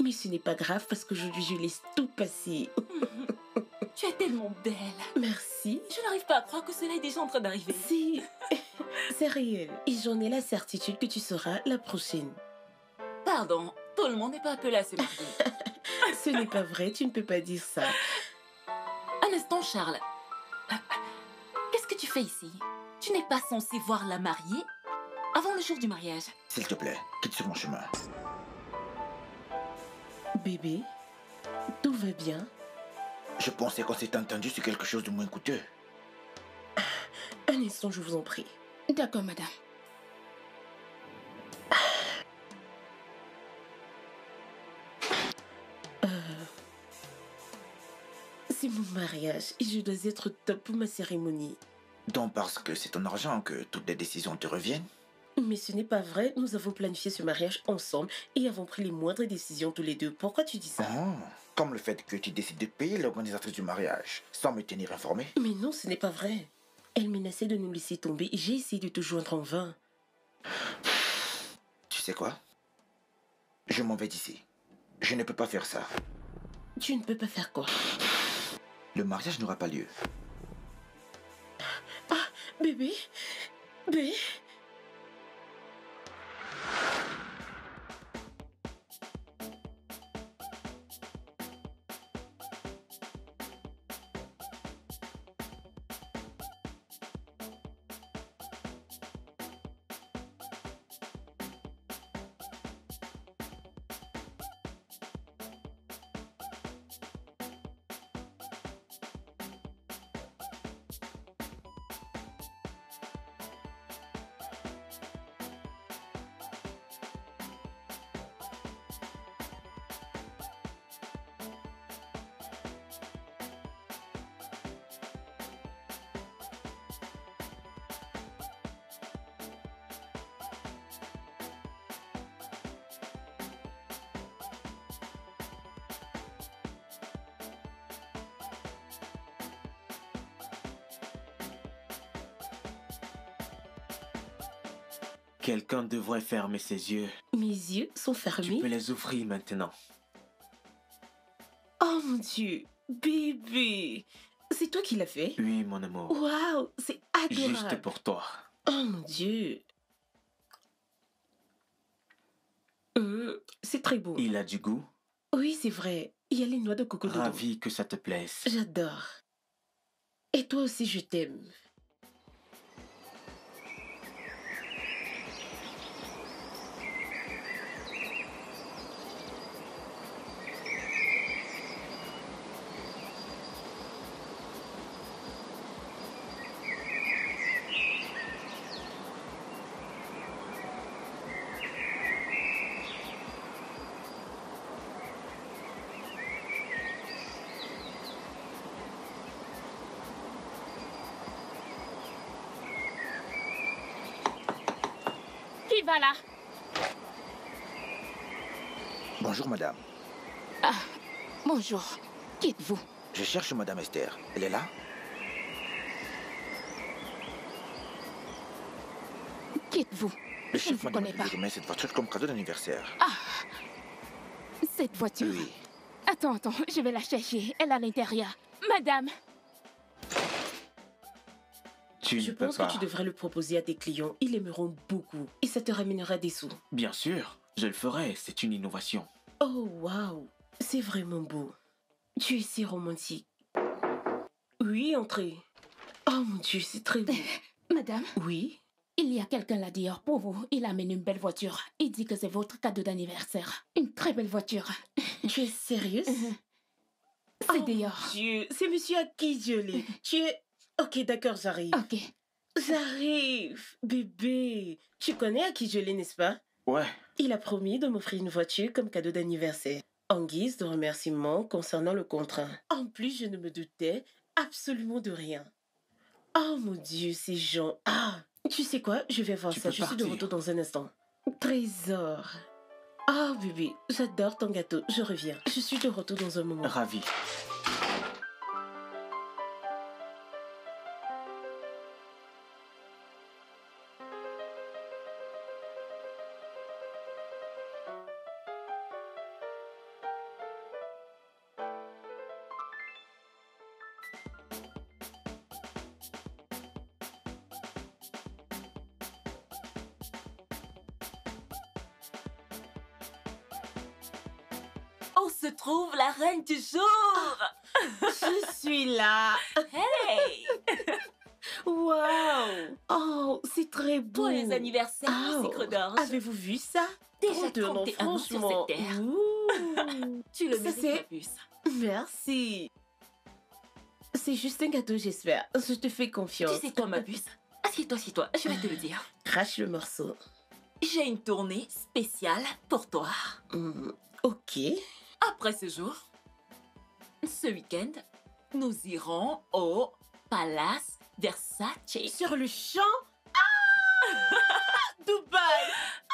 Mais ce n'est pas grave parce qu'aujourd'hui, je laisse tout passer. Tu es tellement belle. Merci. Je n'arrive pas à croire que cela est déjà en train d'arriver. Si, c'est réel. Et j'en ai la certitude que tu seras la prochaine. Pardon, tout le monde n'est pas appelé à se marier. Ce n'est pas vrai, tu ne peux pas dire ça. Un instant, Charles. Qu'est-ce que tu fais ici? Tu n'es pas censé voir la mariée avant le jour du mariage. S'il te plaît, quitte sur mon chemin. Bébé, tout va bien? Je pensais qu'on s'était entendu sur quelque chose de moins coûteux. Un instant, je vous en prie. D'accord, madame. C'est mon mariage et je dois être top pour ma cérémonie. Donc parce que c'est ton argent que toutes les décisions te reviennent? Mais ce n'est pas vrai, nous avons planifié ce mariage ensemble et avons pris les moindres décisions tous les deux. Pourquoi tu dis ça? Oh, comme le fait que tu décides de payer l'organisatrice du mariage sans me tenir informé. Mais non, ce n'est pas vrai. Elle menaçait de nous laisser tomber et j'ai essayé de te joindre en vain. Tu sais quoi? Je m'en vais d'ici. Je ne peux pas faire ça. Tu ne peux pas faire quoi? Le mariage n'aura pas lieu. Ah, bébé? Bébé? Quelqu'un devrait fermer ses yeux. Mes yeux sont Tu fermés. peux les ouvrir maintenant. Oh mon Dieu, bébé. C'est toi qui l'as fait? Oui, mon amour. Waouh, c'est adorable. Juste pour toi. Oh mon Dieu. C'est très beau. Il a du goût. Oui, c'est vrai. Il y a les noix de coco dedans. Ravi que ça te plaise. J'adore. Et toi aussi, je t'aime. Qui va là? Bonjour madame. Bonjour. Qui êtes-vous? Je cherche madame Esther. Elle est là? Qui êtes-vous? Le Je ne chef vous m'a demandé connais pas. de remettre cette voiture comme cadeau d'anniversaire. Cette voiture. Oui. Attends, je vais la chercher. Elle est à l'intérieur. Madame, Tu Je ne peux pense pas. que tu devrais le proposer à tes clients. Ils l'aimeront beaucoup. Et ça te ramènera des sous. Bien sûr, je le ferai. C'est une innovation. Oh, waouh. C'est vraiment beau. Tu es si romantique. Oui, entrez. Oh mon Dieu, c'est très beau. madame, Oui? il y a quelqu'un là dehors pour vous. Il amène une belle voiture. Il dit que c'est votre cadeau d'anniversaire. Une très belle voiture. Tu es sérieuse? C'est Oh, dehors. Dieu, c'est monsieur Akijole. Tu es... Ok, d'accord, j'arrive. Ok. J'arrive. Bébé. Tu connais Akijole, n'est-ce pas? Ouais, Il a promis de m'offrir une voiture comme cadeau d'anniversaire, en guise de remerciement concernant le contrat. En plus, je ne me doutais absolument de rien. Oh mon Dieu, ces gens. Ah, tu sais quoi? Je vais voir Tu ça. peux Je suis de partir. retour dans un instant. Trésor. Ah, bébé, j'adore ton gâteau. Je reviens. Je suis de retour dans un moment. ravi. Où se trouve la reine du jour? Je suis là. Hey! Waouh. Oh, c'est très beau. Joyeux anniversaire, Oh, sucre d'orge. avez-vous vu ça? Déjà Trop de noms, 31 ans sur franchement. cette terre. Ouh. Tu le Ça, mérites, c'est- ma puce. Merci. C'est juste un gâteau, j'espère. Je te fais Tu confiance. sais quoi, ma puce? Assieds-toi, je vais te le dire. Crache le morceau. J'ai une tournée spéciale pour toi. Ok. Après ce jour, ce week-end, nous irons au Palace Versace. Sur le champ. Ah Dubaï.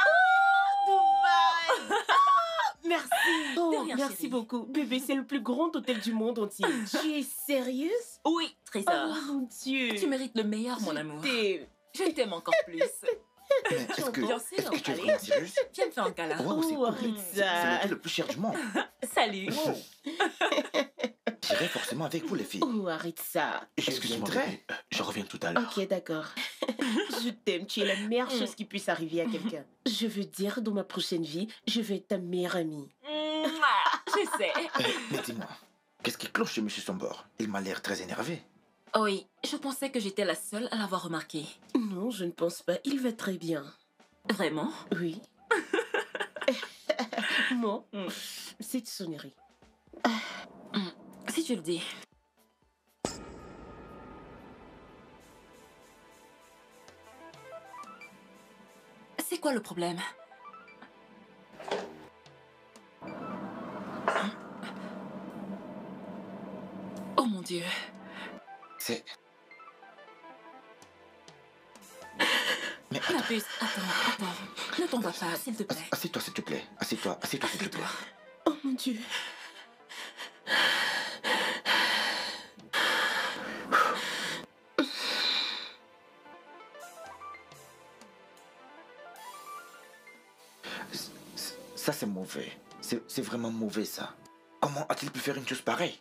Dubaï. Merci. Oh, De rien, merci chérie. beaucoup. Bébé, c'est le plus grand hôtel du monde entier. Tu es sérieuse? Oui, Oh trésor. mon Dieu. Tu mérites le meilleur, mon Je amour. t'aime. Je t'aime encore plus. Mais est-ce que, Bien sûr, est-ce que tu es allez. vraiment sérieuse? Viens me faire un câlin. Wow, c'est Oh, cool. arrête C'est ça. l'hôtel le plus cher du monde. Salut. Wow. J'irai forcément avec vous, les filles. Oh, arrête ça. Je Excuse-moi, viendrai. bébé. Je reviens tout à l'heure. Ok, d'accord. Je t'aime. Tu es la meilleure chose qui puisse arriver à quelqu'un. Je veux dire, dans ma prochaine vie, je vais être ta meilleure amie. Mouah, je sais. Mais dis-moi, qu'est-ce qui cloche chez M. Sombor? Il m'a l'air très énervé. Oui, je pensais que j'étais la seule à l'avoir remarqué. Non, je ne pense pas. Il va très bien. Vraiment? Oui. Moi, cette sonnerie. Si tu le dis. C'est quoi le problème? Oh mon Dieu. C'est... Mais Ma attends, puce, attends. Ne t'en va pas, s'il te plaît. assieds-toi s'il te plaît. Assieds-toi s'il te plaît. Assieds-toi. Oh mon Dieu. Ça, c'est mauvais. C'est vraiment mauvais, ça. Comment a-t-il pu faire une chose pareille?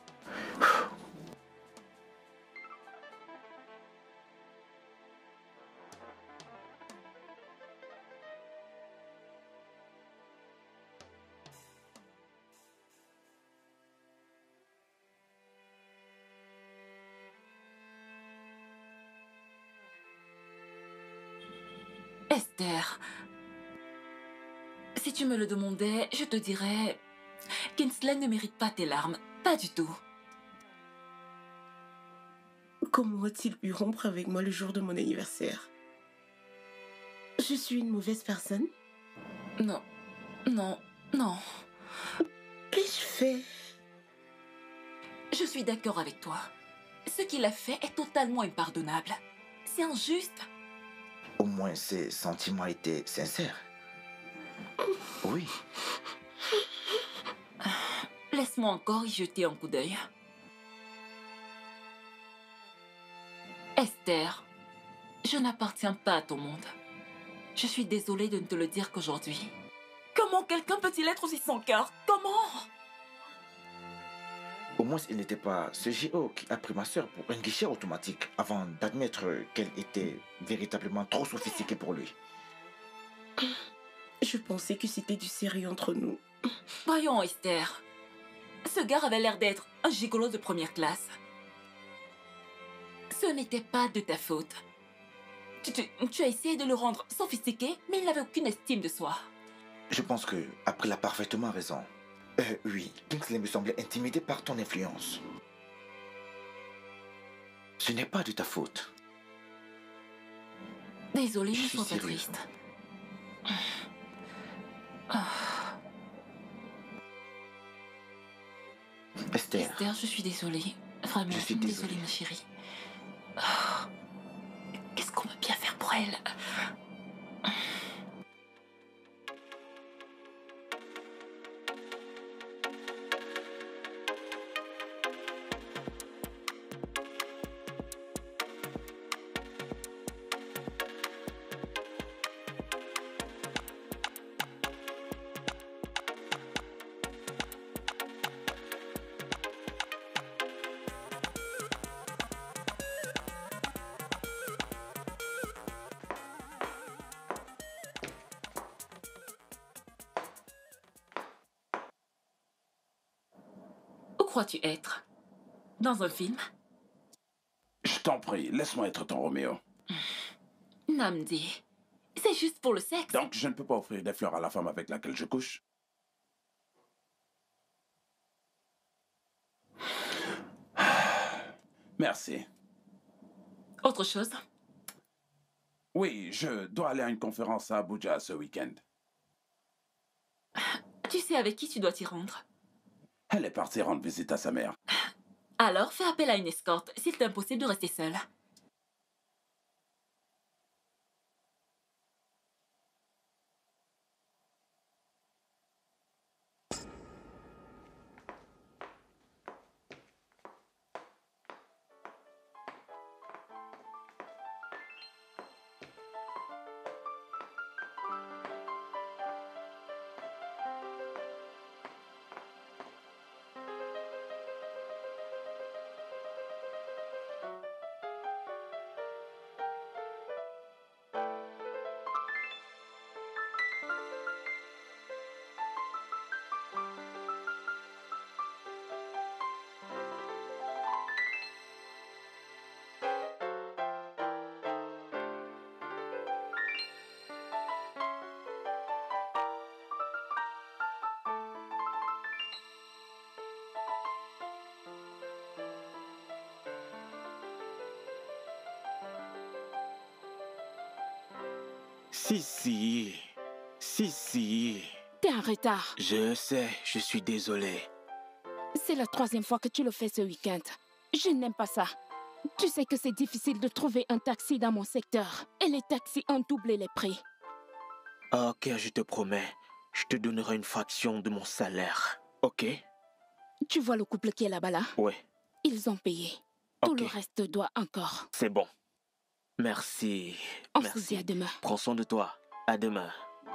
Esther, si tu me le demandais, je te dirais... Kinsley ne mérite pas tes larmes. Pas du tout. Comment a-t-il pu rompre avec moi le jour de mon anniversaire? Je suis une mauvaise personne? Non. Qu'ai-je fait? Je suis d'accord avec toi. Ce qu'il a fait est totalement impardonnable. C'est injuste. Au moins, ses sentiments étaient sincères. Oui. Laisse-moi encore y jeter un coup d'œil. Esther, je n'appartiens pas à ton monde. Je suis désolée de ne te le dire qu'aujourd'hui. Comment quelqu'un peut-il être aussi sans cœur? Comment? Au moins, il n'était pas ce GO qui a pris ma sœur pour un guichet automatique avant d'admettre qu'elle était véritablement trop sophistiquée pour lui. Je pensais que c'était du sérieux entre nous. Voyons, Esther. Ce gars avait l'air d'être un gigolo de première classe. Ce n'était pas de ta faute. Tu as essayé de le rendre sophistiqué, mais il n'avait aucune estime de soi. Je pense que April a parfaitement raison. Oui, Kingsley me semblait intimidé par ton influence. Ce n'est pas de ta faute. Désolée, Je ne suis sois pas sérieux. triste. Ah, Esther, Esther, je suis désolée. Vraiment, Je suis désolée, désolé. ma chérie. Ah, qu'est-ce qu'on peut bien faire pour elle? crois-tu être? Dans un film? Je t'en prie, laisse-moi être ton Roméo. Namdi, c'est juste pour le sexe. Donc, je ne peux pas offrir des fleurs à la femme avec laquelle je couche? Merci. Autre chose? Oui, je dois aller à une conférence à Abuja ce week-end. Tu sais avec qui tu dois t'y rendre? Elle est partie rendre visite à sa mère. Alors, fais appel à une escorte, s'il est impossible de rester seule. Si. T'es en retard. Je sais, je suis désolé. C'est la 3e fois que tu le fais ce week-end. Je n'aime pas ça. Tu sais que c'est difficile de trouver un taxi dans mon secteur. Et les taxis ont doublé les prix. Ok, je te promets. Je te donnerai une fraction de mon salaire. Ok? Tu vois le couple qui est là-bas là? Ouais, Ils ont payé. Tout Ok. le reste doit encore. c'est bon. Merci. On se Merci. dit à demain. Prends soin de toi. À demain.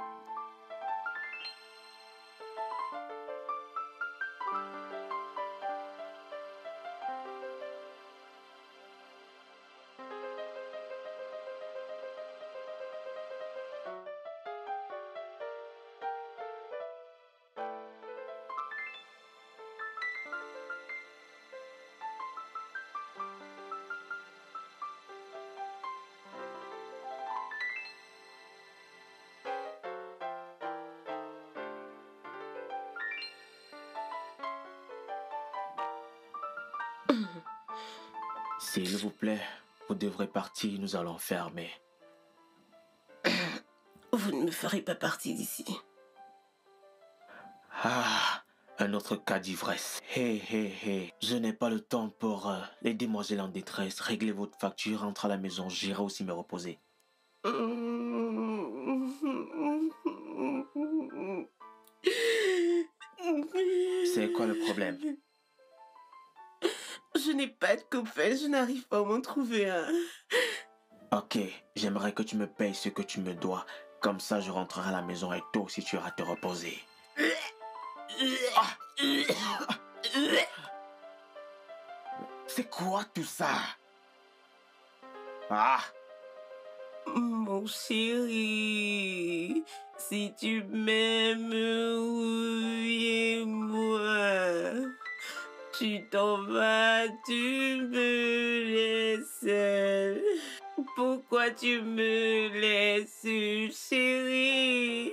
S'il vous plaît, vous devrez partir, nous allons fermer. Vous ne me ferez pas partie d'ici. Ah, un autre cas d'ivresse. Hé, je n'ai pas le temps pour les demoiselles en détresse. Réglez votre facture, rentre à la maison, j'irai aussi me reposer. C'est quoi le problème? Je n'ai pas de copain, je n'arrive pas à m'en trouver un. Ok, j'aimerais que tu me payes ce que tu me dois. Comme ça, je rentrerai à la maison et toi aussi tu iras te reposer. C'est quoi tout ça? Ah, Mon chéri, si tu m'aimes, oui, moi. Tu t'en vas, tu me laisses seule. Pourquoi tu me laisses, chérie?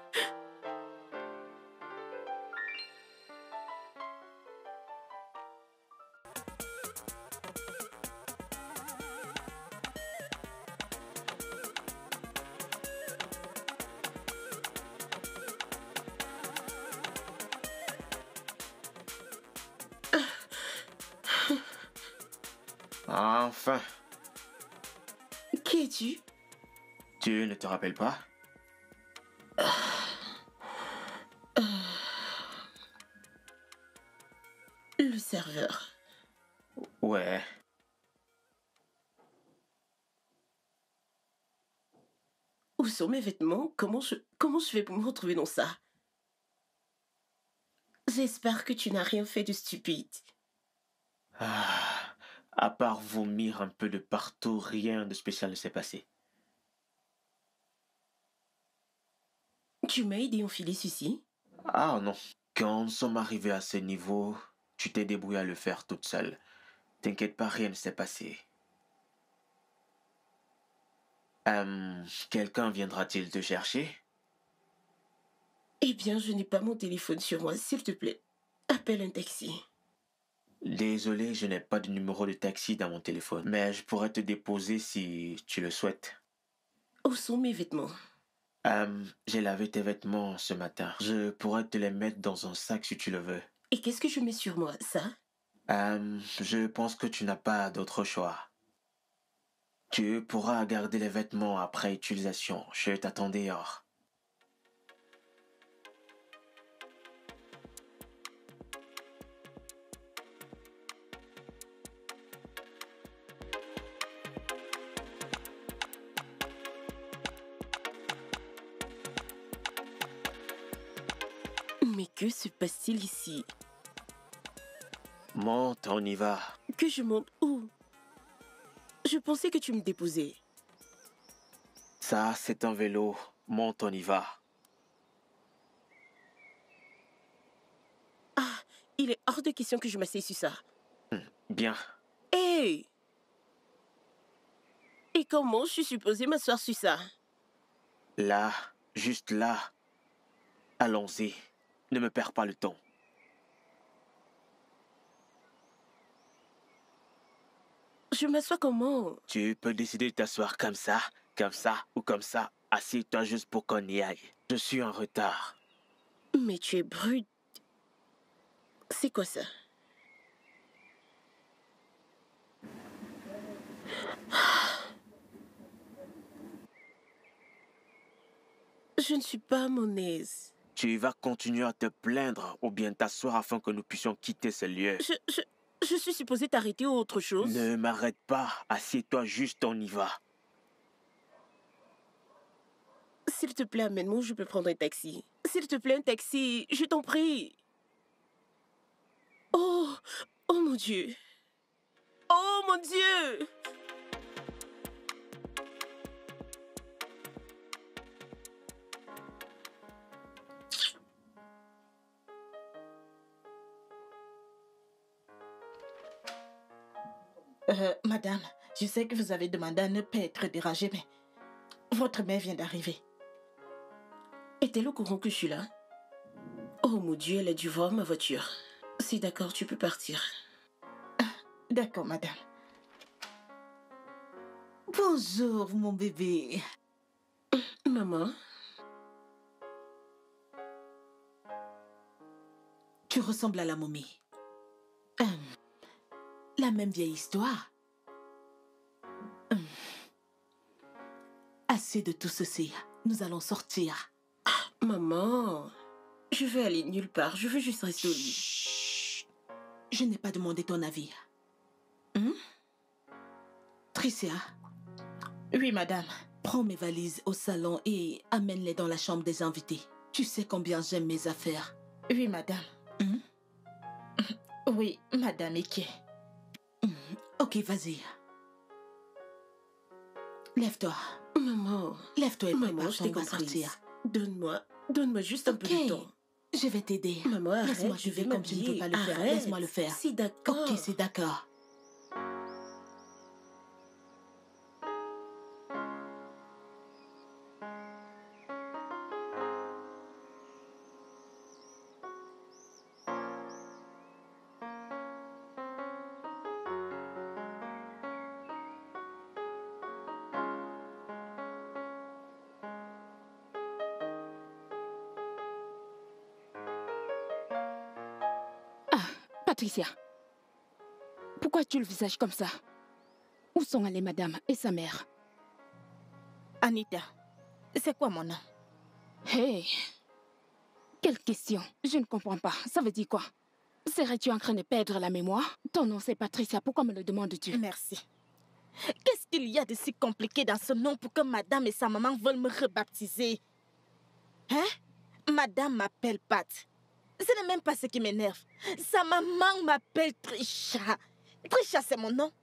enfin. Qui es-tu? Tu ne te rappelles pas? Le serveur. Ouais. Où sont mes vêtements? Comment je fais pour me retrouver dans ça? J'espère que tu n'as rien fait de stupide. Ah, à part vomir un peu de partout, rien de spécial ne s'est passé. Tu m'as aidé à enfiler ceci? Ah non, quand nous sommes arrivés à ce niveau, tu t'es débrouillée à le faire toute seule. T'inquiète pas, rien ne s'est passé. Quelqu'un viendra-t-il te chercher? Eh bien, je n'ai pas mon téléphone sur moi. S'il te plaît, appelle un taxi. Désolé, je n'ai pas de numéro de taxi dans mon téléphone, mais je pourrais te déposer si tu le souhaites. Où sont mes vêtements? J'ai lavé tes vêtements ce matin. Je pourrais te les mettre dans un sac si tu le veux. Et qu'est-ce que je mets sur moi, ça? Je pense que tu n'as pas d'autre choix. Tu pourras garder les vêtements après utilisation. Je t'attends dehors. Mais que se passe-t-il ici? Monte, on y va. Que je monte où? Je pensais que tu me déposais. Ça, c'est un vélo. Monte, on y va. Ah, il est hors de question que je m'assieds sur ça. Bien. Hé! Et comment je suis supposée m'asseoir sur ça? Là, juste là. Allons-y. Ne me perds pas le temps. Je m'assois comment? Tu peux décider de t'asseoir comme ça ou comme ça. Assieds-toi juste pour qu'on y aille. Je suis en retard. Mais tu es brute. C'est quoi ça? Je ne suis pas à mon aise. Tu vas continuer à te plaindre ou bien t'asseoir afin que nous puissions quitter ce lieu. Je suis supposée t'arrêter ou autre chose? Ne m'arrête pas. Assieds-toi juste, on y va. S'il te plaît, amène-moi où je peux prendre un taxi. S'il te plaît, un taxi, je t'en prie. Oh, oh mon Dieu. Oh mon Dieu. Madame, je sais que vous avez demandé à ne pas être dérangée, mais votre mère vient d'arriver. Est-elle au courant que je suis là? Oh mon Dieu, elle a dû voir ma voiture. C'est d'accord, tu peux partir. D'accord, madame. Bonjour, mon bébé. Maman? Tu ressembles à la momie. La même vieille histoire. Assez de tout ceci. Nous allons sortir. Maman, je veux aller nulle part. Je veux juste rester au lit. Chut. Je n'ai pas demandé ton avis. Tricia? Oui, madame. Prends mes valises au salon et amène-les dans la chambre des invités. Tu sais combien j'aime mes affaires. Oui, madame. Oui, madame Ike. Ok, vas-y. Lève-toi. Maman. Lève-toi et Maman, je prépare-toi, t'ai on va comprise. sortir. Donne-moi juste un peu de temps. Je vais t'aider. Maman, arrête, Laisse-moi je vais t'aider comme tu ne veux m'habiller. pas le faire. Arrête. Laisse-moi le faire. C'est d'accord. Ok, c'est d'accord. Patricia, pourquoi tu le visages comme ça? Où sont allées madame et sa mère? Anita, c'est quoi mon nom? Hey, quelle question? Je ne comprends pas. Ça veut dire quoi? Serais-tu en train de perdre la mémoire? Ton nom c'est Patricia, pourquoi me le demandes-tu? Merci. Qu'est-ce qu'il y a de si compliqué dans ce nom pour que madame et sa maman veulent me rebaptiser? Hein? Madame m'appelle Pat. Ce n'est même pas ce qui m'énerve. Sa maman m'appelle Trisha. Trisha, c'est mon nom.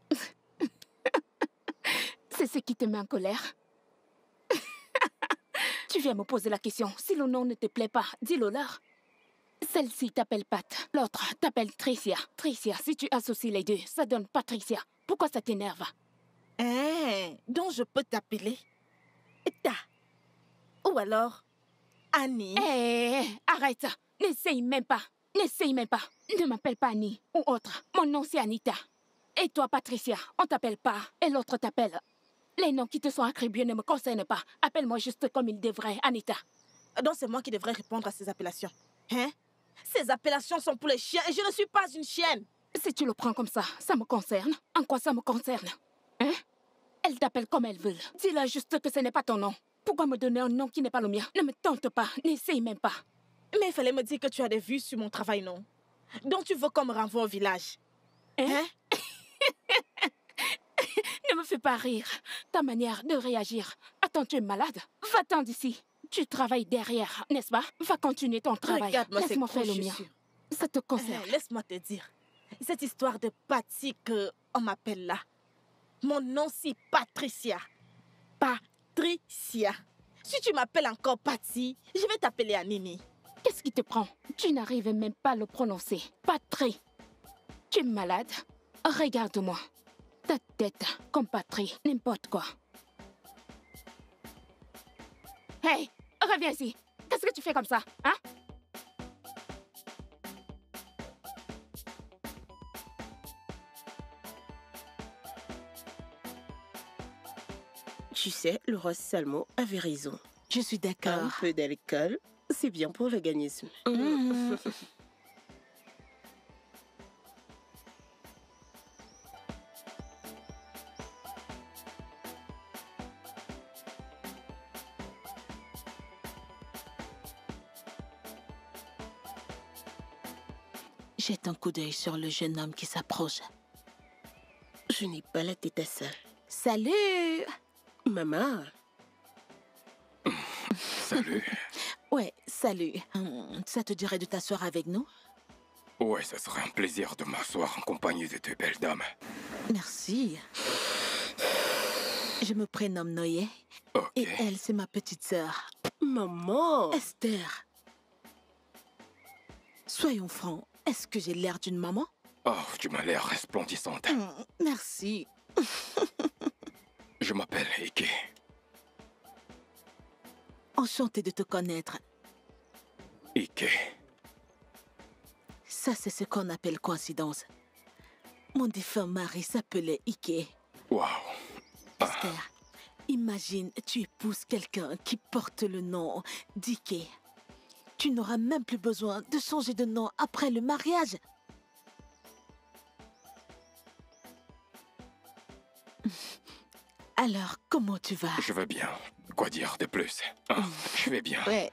C'est ce qui te met en colère? Tu viens me poser la question. Si le nom ne te plaît pas, dis-le leur. Celle-ci t'appelle Pat, l'autre t'appelle Tricia. Tricia, si tu associes les deux, ça donne Patricia. Pourquoi ça t'énerve? Hein, donc je peux t'appeler Ta. Ou alors Annie. Arrête. N'essaye même pas. N'essaye même pas. Ne m'appelle pas Annie ou autre. Mon nom c'est Anita. Et toi, Patricia, on t'appelle pas. Et l'autre t'appelle. Les noms qui te sont attribués ne me concernent pas. Appelle-moi juste comme il devrait, Anita. Donc c'est moi qui devrais répondre à ces appellations. Hein? Ces appellations sont pour les chiens et je ne suis pas une chienne. Si tu le prends comme ça me concerne. En quoi ça me concerne? Hein? Elle t'appelle comme elle veut. Dis-leur juste que ce n'est pas ton nom. Pourquoi me donner un nom qui n'est pas le mien? Ne me tente pas, n'essaye même pas. Mais il fallait me dire que tu as des vues sur mon travail, non? Donc tu veux qu'on me renvoie au village? Hein? Ne me fais pas rire. Ta manière de réagir. Attends, tu es malade? Va-t'en d'ici. Tu travailles derrière, n'est-ce pas? Va continuer ton travail. Regarde-moi, laisse-moi faire le mien. Ça te concerne. Laisse-moi te dire. Cette histoire de Patty qu'on m'appelle là. Mon nom c'est Patricia. Patricia. Si tu m'appelles encore Patty, je vais t'appeler Anini. Qu'est-ce qui te prend? Tu n'arrives même pas à le prononcer. Patrie. Tu es malade? Regarde-moi. Ta tête comme Patrie, n'importe quoi. Hey, reviens ici. Qu'est-ce que tu fais comme ça, hein? Tu sais, le roi Salmo avait raison. Je suis Un d'accord. peu d'alcool, c'est bien pour l'organisme. Jette un coup d'œil sur le jeune homme qui s'approche. Je n'ai pas la tête à ça. Salut! Maman, Salut. Ouais, salut. Ça te dirait de t'asseoir avec nous? Ouais, ça serait un plaisir de m'asseoir en compagnie de deux belles dames. Merci. Je me prénomme Noé. Ok. Et elle, c'est ma petite sœur, maman. Esther. Soyons francs, est-ce que j'ai l'air d'une maman? Oh, tu m'as l'air resplendissante. Merci. Je m'appelle Ike. Enchantée de te connaître. Ike. Ça, c'est ce qu'on appelle coïncidence. Mon défunt mari s'appelait Ike. Waouh. Esther, imagine, tu épouses quelqu'un qui porte le nom d'Ike. Tu n'auras même plus besoin de changer de nom après le mariage. Alors, comment tu vas? Je vais bien. Quoi dire de plus? Je vais bien. Ouais.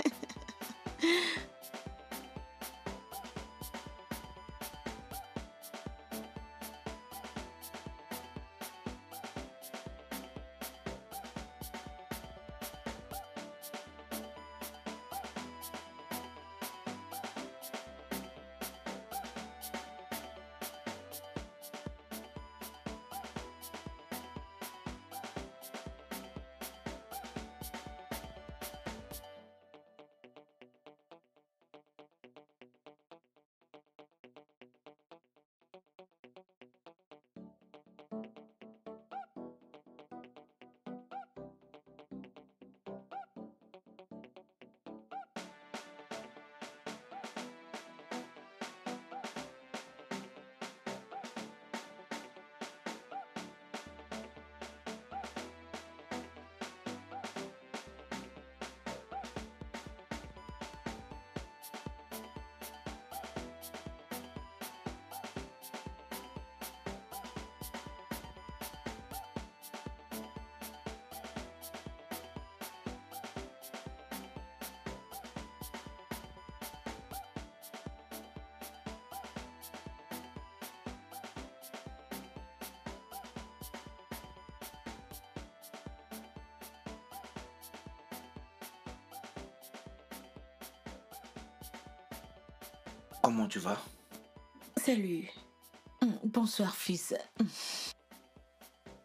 Comment tu vas? Salut. Bonsoir, fils.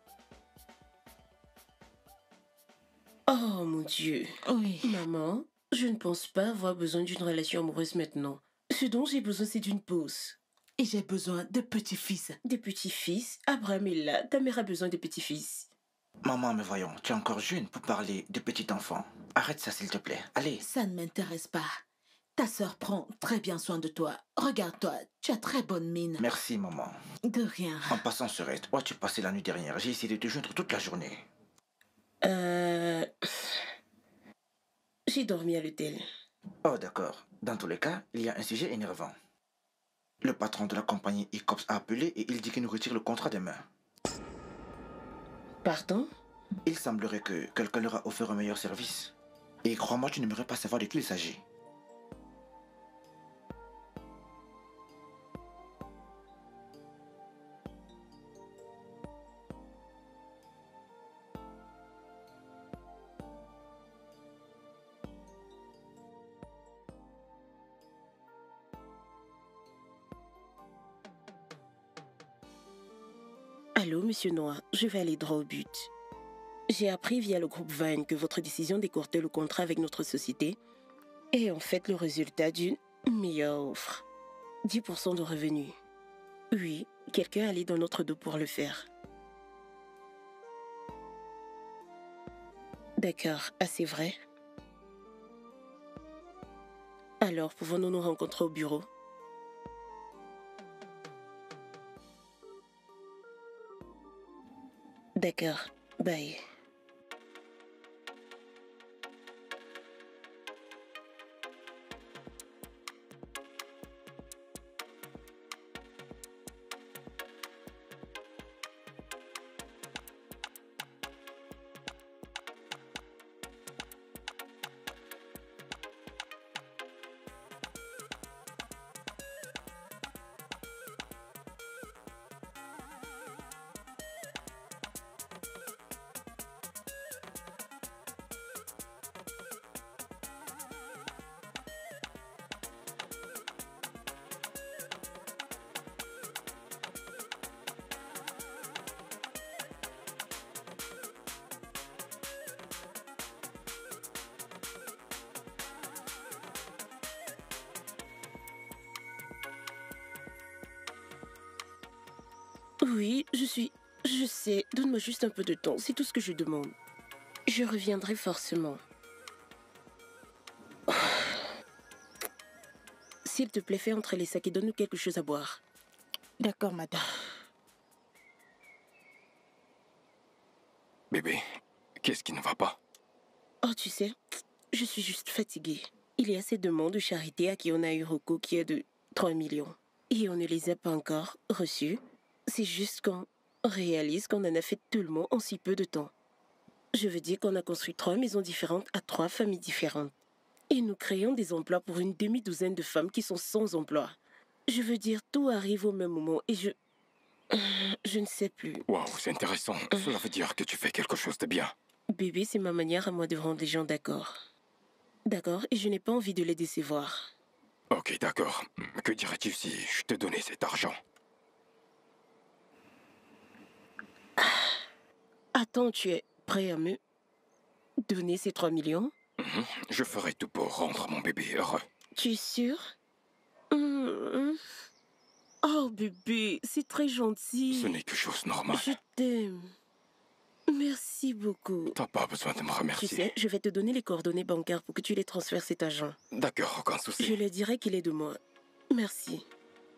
Oh mon Dieu. Oui. Maman, Je ne pense pas avoir besoin d'une relation amoureuse maintenant. Ce dont j'ai besoin, c'est d'une pause. Et j'ai besoin de petits-fils. Des petits-fils? Abraham est là. Ta mère a besoin de petits-fils. Maman, mais voyons, tu es encore jeune pour parler de petit enfant. Arrête ça, s'il te plaît. Allez. Ça ne m'intéresse pas. Ta sœur prend très bien soin de toi. Regarde-toi, tu as très bonne mine. Merci, maman. De rien. En passant, sœurette, où as-tu passé la nuit dernière? J'ai essayé de te joindre toute la journée. J'ai dormi à l'hôtel. Oh, d'accord. Dans tous les cas, il y a un sujet énervant. Le patron de la compagnie ICOPS a appelé et il dit qu'il nous retire le contrat des mains. Pardon? Il semblerait que quelqu'un leur a offert un meilleur service. Et crois-moi, tu n'aimerais pas savoir de qui il s'agit. Allô, monsieur Noah, je vais aller droit au but. J'ai appris via le groupe Vine que votre décision d'écourter le contrat avec notre société est en fait le résultat d'une meilleure offre. 10% de revenus. Oui, quelqu'un allait dans notre dos pour le faire. D'accord, assez vrai. Alors, pouvons-nous nous rencontrer au bureau? D'accord, bye. Oui, je sais. Donne-moi juste un peu de temps. C'est tout ce que je demande. Je reviendrai forcément. S'il te plaît, fais entrer les sacs et donne-nous quelque chose à boire. D'accord, madame. Bébé, qu'est-ce qui ne va pas? Oh, tu sais, je suis juste fatiguée. Il y a ces demandes de charité à qui on a eu recours qui est de 3 millions. Et on ne les a pas encore reçues. C'est juste qu'on réalise qu'on en a fait tellement en si peu de temps. Je veux dire qu'on a construit 3 maisons différentes à 3 familles différentes. Et nous créons des emplois pour une demi-douzaine de femmes qui sont sans emploi. Je veux dire, tout arrive au même moment et je ne sais plus. Waouh, c'est intéressant. Cela veut dire que tu fais quelque chose de bien. Bébé, c'est ma manière à moi de rendre les gens d'accord. D'accord, et je n'ai pas envie de les décevoir. Ok, d'accord. Que dirais-tu si je te donnais cet argent? Attends, tu es prêt à me donner ces 3 millions? Je ferai tout pour rendre mon bébé heureux. Tu es sûr? Oh, bébé, c'est très gentil. Ce n'est que chose normale. Je t'aime. Merci beaucoup. T'as pas besoin de me Tu remercier. sais, je vais te donner les coordonnées bancaires pour que tu les transfères cet argent. D'accord, aucun souci. Je lui dirai qu'il est de moi. Merci.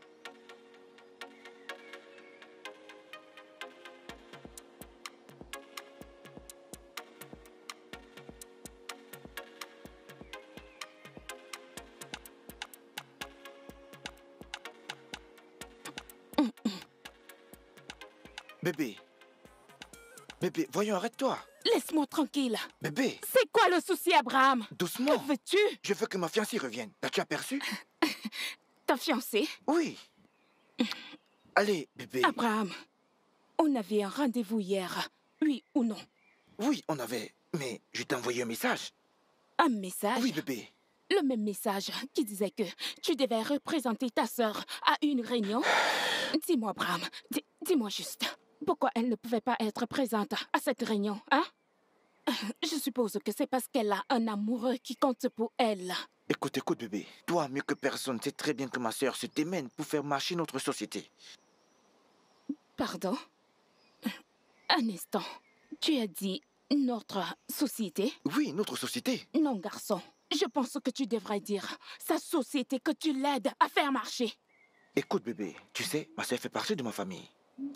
Bébé. Bébé, voyons, arrête-toi. Laisse-moi tranquille. Bébé, C'est quoi le souci, Abraham? doucement. Que veux-tu? Je veux que ma fiancée revienne. L'as-tu aperçu? Ta fiancée? Oui. Allez, bébé. Abraham, on avait un rendez-vous hier. Oui ou non? Oui, on avait. Mais je t'ai envoyé un message. Un message? Oui, bébé. Le même message qui disait que tu devais représenter ta sœur à une réunion. Dis-moi, Abraham, dis-moi juste, pourquoi elle ne pouvait pas être présente à cette réunion, hein? Je suppose que c'est parce qu'elle a un amoureux qui compte pour elle. Écoute, écoute, bébé. Toi, mieux que personne, sais très bien que ma sœur se démène pour faire marcher notre société. Pardon? Un instant. Tu as dit notre société? Oui, notre société. Non, garçon. Je pense que tu devrais dire sa société que tu l'aides à faire marcher. Écoute, bébé, tu sais, ma sœur fait partie de ma famille.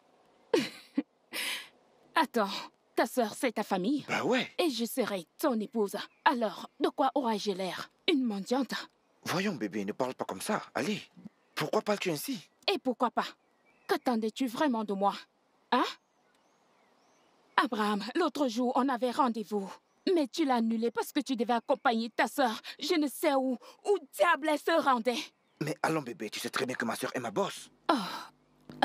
Attends, ta sœur, c'est ta famille? Bah ouais. Et je serai ton épouse. Alors, de quoi aurais-je l'air? Une mendiante? Voyons, bébé, ne parle pas comme ça. Allez, pourquoi parles-tu ainsi? Et pourquoi pas? Qu'attendais-tu vraiment de moi? Hein? Abraham, l'autre jour, on avait rendez-vous. Mais tu l'as annulé parce que tu devais accompagner ta sœur. Je ne sais où diable elle se rendait. Mais allons, bébé, tu sais très bien que ma sœur est ma boss. Oh.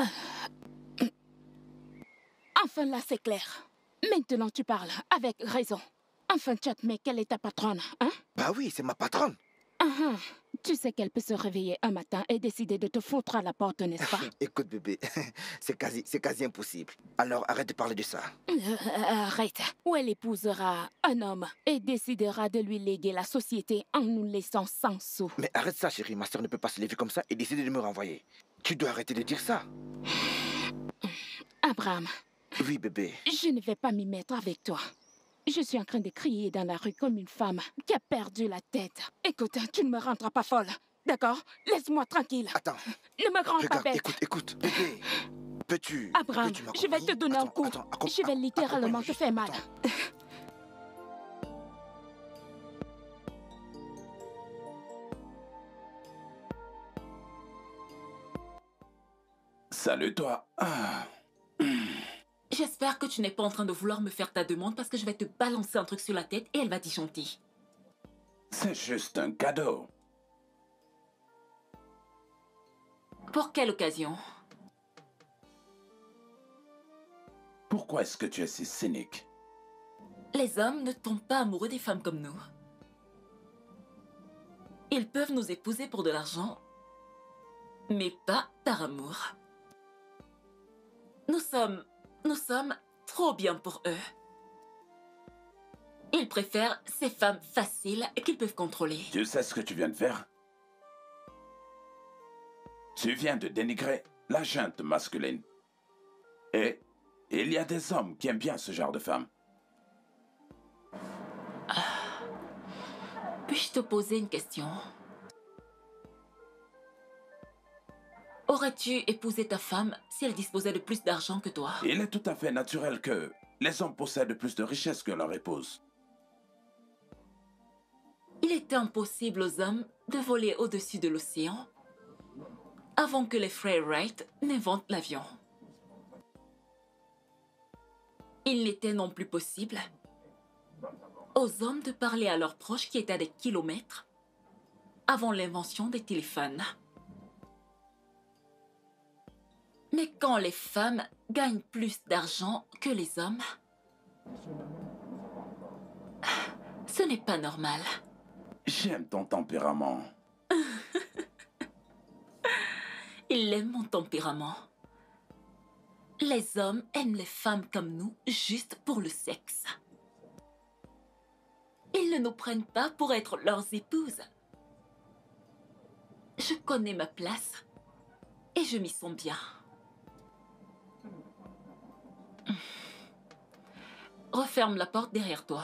Enfin, là, c'est clair. Maintenant, tu parles avec raison. Enfin, tu admets qu'elle est ta patronne, hein? Bah oui, c'est ma patronne. Tu sais qu'elle peut se réveiller un matin et décider de te foutre à la porte, n'est-ce pas? Écoute, bébé, c'est quasi impossible. Alors, arrête de parler de ça. Arrête. Ou elle épousera un homme et décidera de lui léguer la société en nous laissant sans sous. Mais arrête ça, chérie. Ma sœur ne peut pas se lever comme ça et décider de me renvoyer. Tu dois arrêter de dire ça. Abraham. Oui, bébé. Je ne vais pas m'y mettre avec toi. Je suis en train de crier dans la rue comme une femme qui a perdu la tête. Écoute, tu ne me rendras pas folle, d'accord? Laisse-moi tranquille. Attends. Ne me rends pas Regarde, bête. écoute, bébé. Peux-tu... Abraham, je vais te donner un coup. Je vais littéralement te faire mal. Salut, toi. J'espère que tu n'es pas en train de vouloir me faire ta demande parce que je vais te balancer un truc sur la tête et elle va disjoncter. C'est juste un cadeau. Pour quelle occasion? Pourquoi est-ce que tu es si cynique? Les hommes ne tombent pas amoureux des femmes comme nous. Ils peuvent nous épouser pour de l'argent, mais pas par amour. Nous sommes trop bien pour eux. Ils préfèrent ces femmes faciles qu'ils peuvent contrôler. Tu sais ce que tu viens de faire? Tu viens de dénigrer la junte masculine. Et il y a des hommes qui aiment bien ce genre de femmes. Puis-je te poser une question? Aurais-tu épousé ta femme si elle disposait de plus d'argent que toi? Il est tout à fait naturel que les hommes possèdent plus de richesses que leur épouse. Il était impossible aux hommes de voler au-dessus de l'océan avant que les frères Wright n'inventent l'avion. Il n'était non plus possible aux hommes de parler à leurs proches qui étaient à des kilomètres avant l'invention des téléphones. Mais quand les femmes gagnent plus d'argent que les hommes, ce n'est pas normal. J'aime ton tempérament. Il aime mon tempérament. Les hommes aiment les femmes comme nous juste pour le sexe. Ils ne nous prennent pas pour être leurs épouses. Je connais ma place et je m'y sens bien. Referme la porte derrière toi.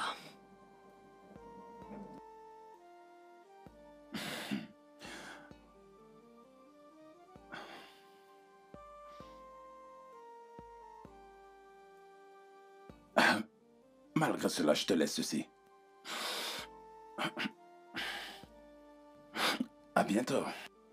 Malgré cela, je te laisse ceci. À bientôt.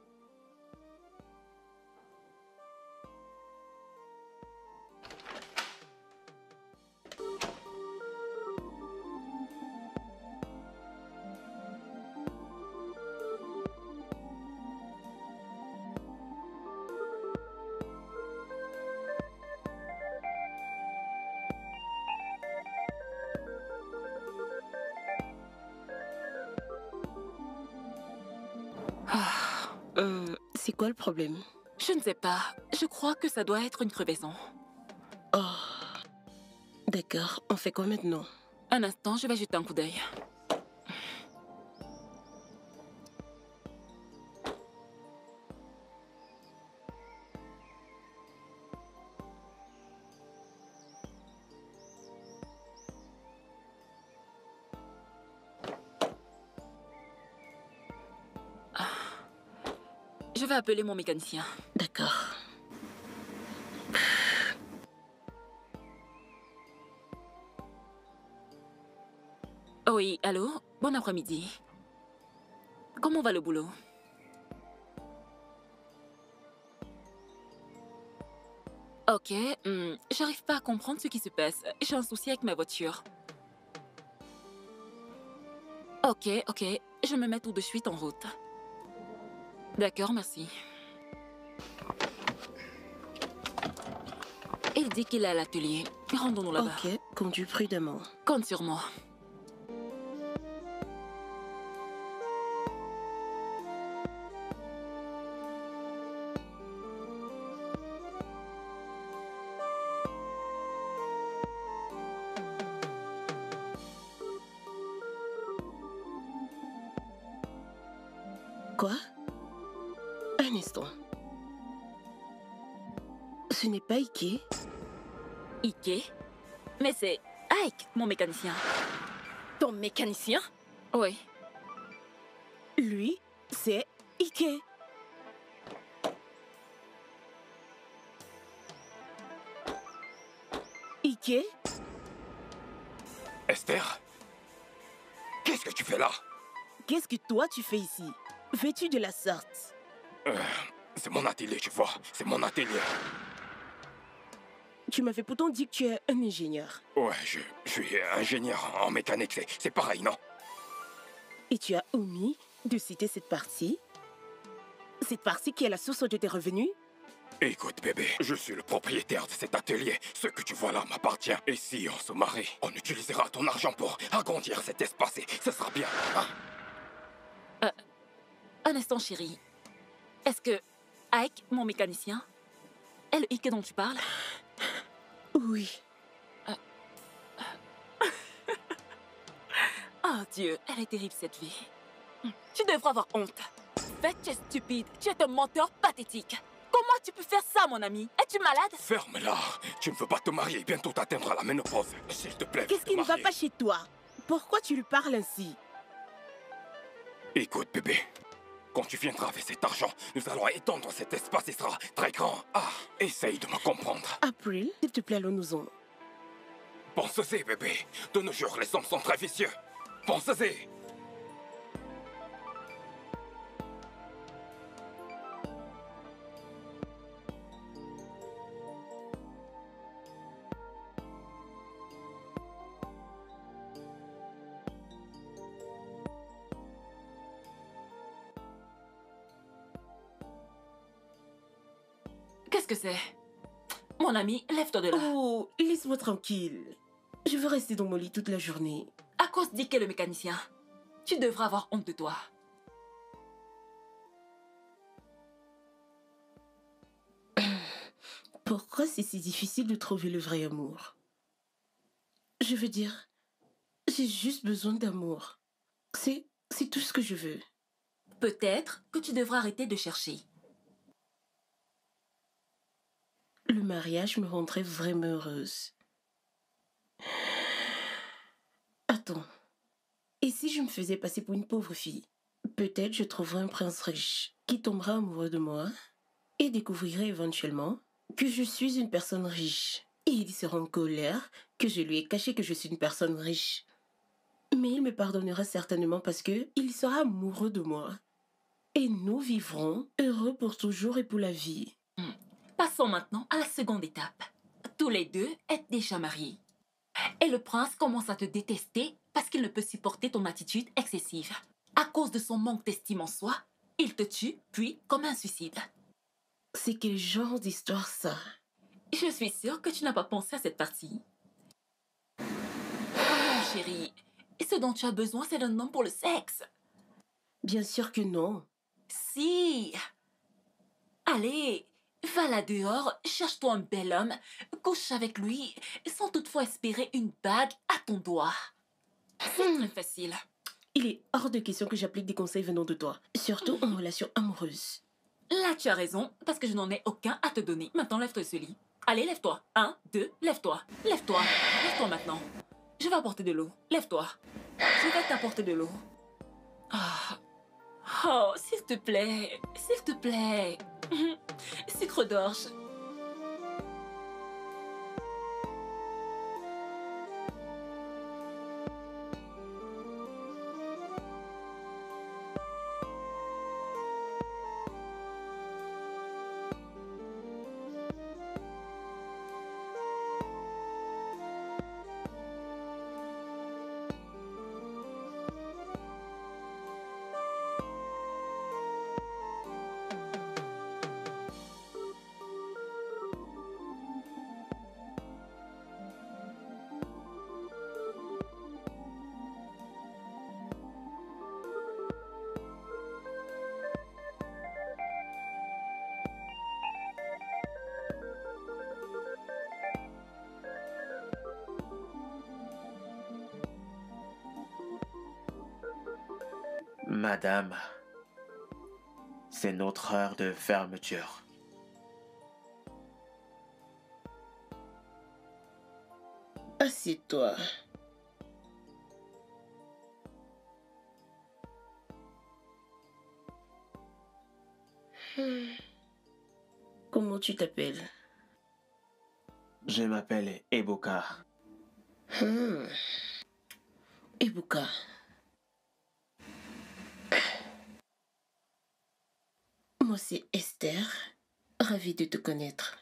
C'est quoi le problème? Je ne sais pas. Je crois que ça doit être une crevaison. Oh, d'accord. On fait quoi maintenant? Un instant, je vais jeter un coup d'œil. Je vais appeler mon mécanicien. D'accord. Oui, allô? Bon après-midi. Comment va le boulot? Ok, j'arrive pas à comprendre ce qui se passe. J'ai un souci avec ma voiture. Ok, je me mets tout de suite en route. D'accord, merci. Il dit qu'il est à l'atelier. Rendons-nous là-bas. Ok, conduis prudemment. Compte sur moi. Quoi? Un instant. Ce n'est pas Ike? Ike? Mais c'est Ike, mon mécanicien. Ton mécanicien? Oui. Lui, c'est Ike. Ike? Esther? Qu'est-ce que tu fais là? Qu'est-ce que toi tu fais ici? Vêtu de la sorte? C'est mon atelier, tu vois. C'est mon atelier. Tu m'avais pourtant dit que tu es un ingénieur. Ouais, je suis ingénieur en mécanique. C'est pareil, non? Et tu as omis de citer cette partie? Cette partie qui est la source de tes revenus? Écoute, bébé, je suis le propriétaire de cet atelier. Ce que tu vois là m'appartient. Et si on se marie, on utilisera ton argent pour agrandir cet espace et ce sera bien. Hein? Un instant, chérie. Est-ce que Ike, mon mécanicien, est le Ike dont tu parles? Oui. Oh Dieu, elle est terrible cette vie. Tu devrais avoir honte. Fais, tu es stupide. Tu es un menteur pathétique. Comment tu peux faire ça, mon ami? Es-tu malade? Ferme-la. Tu ne veux pas te marier, bientôt t'atteindras la ménopause. S'il te plaît, Qu'est-ce qui ne va pas chez toi? Pourquoi tu lui parles ainsi? Écoute, bébé. Quand tu viendras avec cet argent, nous allons étendre cet espace et sera très grand. Ah, essaye de me comprendre. April, s'il te plaît, allons-nous-en. Pense-y, bébé. De nos jours, les hommes sont très vicieux. Pense-y. Qu'est-ce que c'est? Mon ami, lève-toi de là. Oh, laisse-moi tranquille. Je veux rester dans mon lit toute la journée. À cause d'Ike le mécanicien. Tu devrais avoir honte de toi. Pourquoi c'est si difficile de trouver le vrai amour? Je veux dire, j'ai juste besoin d'amour. C'est tout ce que je veux. Peut-être que tu devrais arrêter de chercher. Le mariage me rendrait vraiment heureuse. Attends. Et si je me faisais passer pour une pauvre fille? Peut-être je trouverais un prince riche qui tombera amoureux de moi et découvrirait éventuellement que je suis une personne riche. Et il sera en colère que je lui ai caché que je suis une personne riche. Mais il me pardonnera certainement parce que il sera amoureux de moi. Et nous vivrons heureux pour toujours et pour la vie. Passons maintenant à la seconde étape. Tous les deux êtes déjà mariés. Et le prince commence à te détester parce qu'il ne peut supporter ton attitude excessive. À cause de son manque d'estime en soi, il te tue, puis comme un suicide. C'est quel genre d'histoire ça? Je suis sûre que tu n'as pas pensé à cette partie. Oh non, chérie. Ce dont tu as besoin, c'est d'un homme pour le sexe. Bien sûr que non. Si. Allez, va là dehors, cherche-toi un bel homme, couche avec lui, sans toutefois espérer une bague à ton doigt. C'est très facile. Il est hors de question que j'applique des conseils venant de toi, surtout en relation amoureuse. Là, tu as raison, parce que je n'en ai aucun à te donner. Maintenant, lève-toi de ce lit. Allez, lève-toi. 1, 2, lève-toi. Lève-toi. Lève-toi maintenant. Je vais apporter de l'eau. Lève-toi. Je vais t'apporter de l'eau. Ah. Oh, s'il te plaît. S'il te plaît. Sucre d'orge. Madame, c'est notre heure de fermeture. Assieds-toi. Comment tu t'appelles? Je m'appelle Eboka. Ebuka. Moi, c'est Esther. Ravie de te connaître.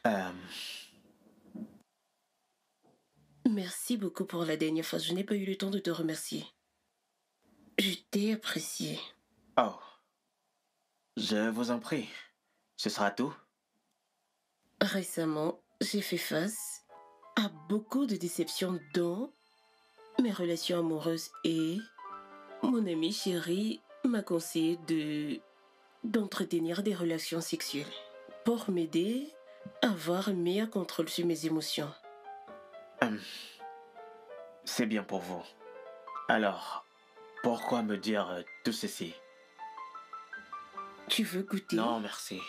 Merci beaucoup pour la dernière fois. Je n'ai pas eu le temps de te remercier. Je t'ai apprécié. Oh, je vous en prie. Ce sera tout. Récemment, j'ai fait face à beaucoup de déceptions dans mes relations amoureuses et mon ami chéri m'a conseillé d'entretenir des relations sexuelles pour m'aider à avoir un meilleur contrôle sur mes émotions. C'est bien pour vous. Alors, pourquoi me dire tout ceci? Tu veux goûter? Non, merci.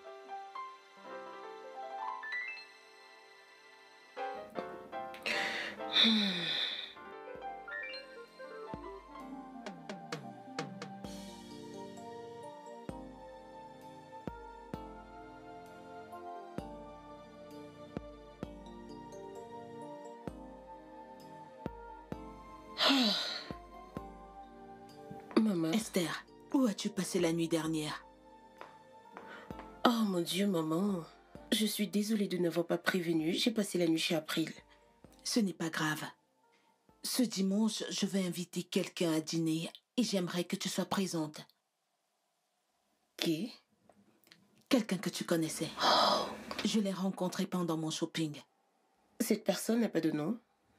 Maman. Esther, où as-tu passé la nuit dernière? Oh mon Dieu, maman. Je suis désolée de n'avoir pas prévenu. J'ai passé la nuit chez April. Ce n'est pas grave. Ce dimanche, je vais inviter quelqu'un à dîner et j'aimerais que tu sois présente. Qui? Quelqu'un que tu connaissais. Je l'ai rencontré pendant mon shopping. Cette personne n'a pas de nom?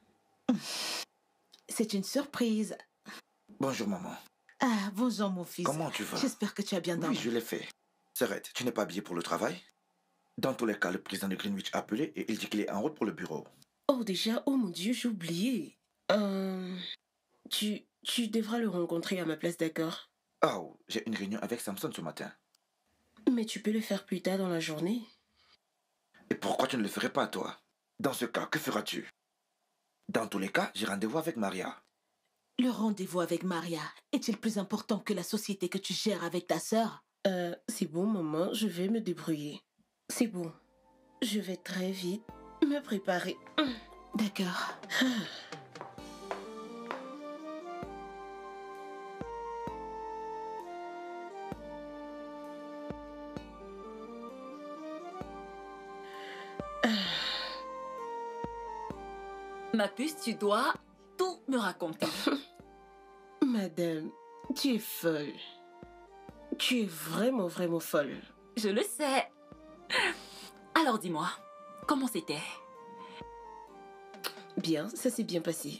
C'est une surprise. Bonjour, maman. Ah, bonjour mon fils. Comment tu vas? J'espère que tu as bien dormi. Oui, je l'ai fait. Serrette, tu n'es pas habillé pour le travail? Dans tous les cas, le président de Greenwich a appelé et il dit qu'il est en route pour le bureau. Oh, déjà, oh mon Dieu, j'ai oublié. Tu devras le rencontrer à ma place, d'accord? Oh, j'ai une réunion avec Samson ce matin. Mais tu peux le faire plus tard dans la journée. Et pourquoi tu ne le ferais pas, toi? Dans ce cas, que feras-tu? Dans tous les cas, j'ai rendez-vous avec Maria. Le rendez-vous avec Maria est-il plus important que la société que tu gères avec ta sœur? C'est bon, maman, je vais me débrouiller. C'est bon. Je vais très vite me préparer. D'accord. Ma puce, tu dois tout me raconter. Madame, tu es folle. Tu es vraiment, vraiment folle. Je le sais. Alors dis-moi, comment c'était? Bien, ça s'est bien passé.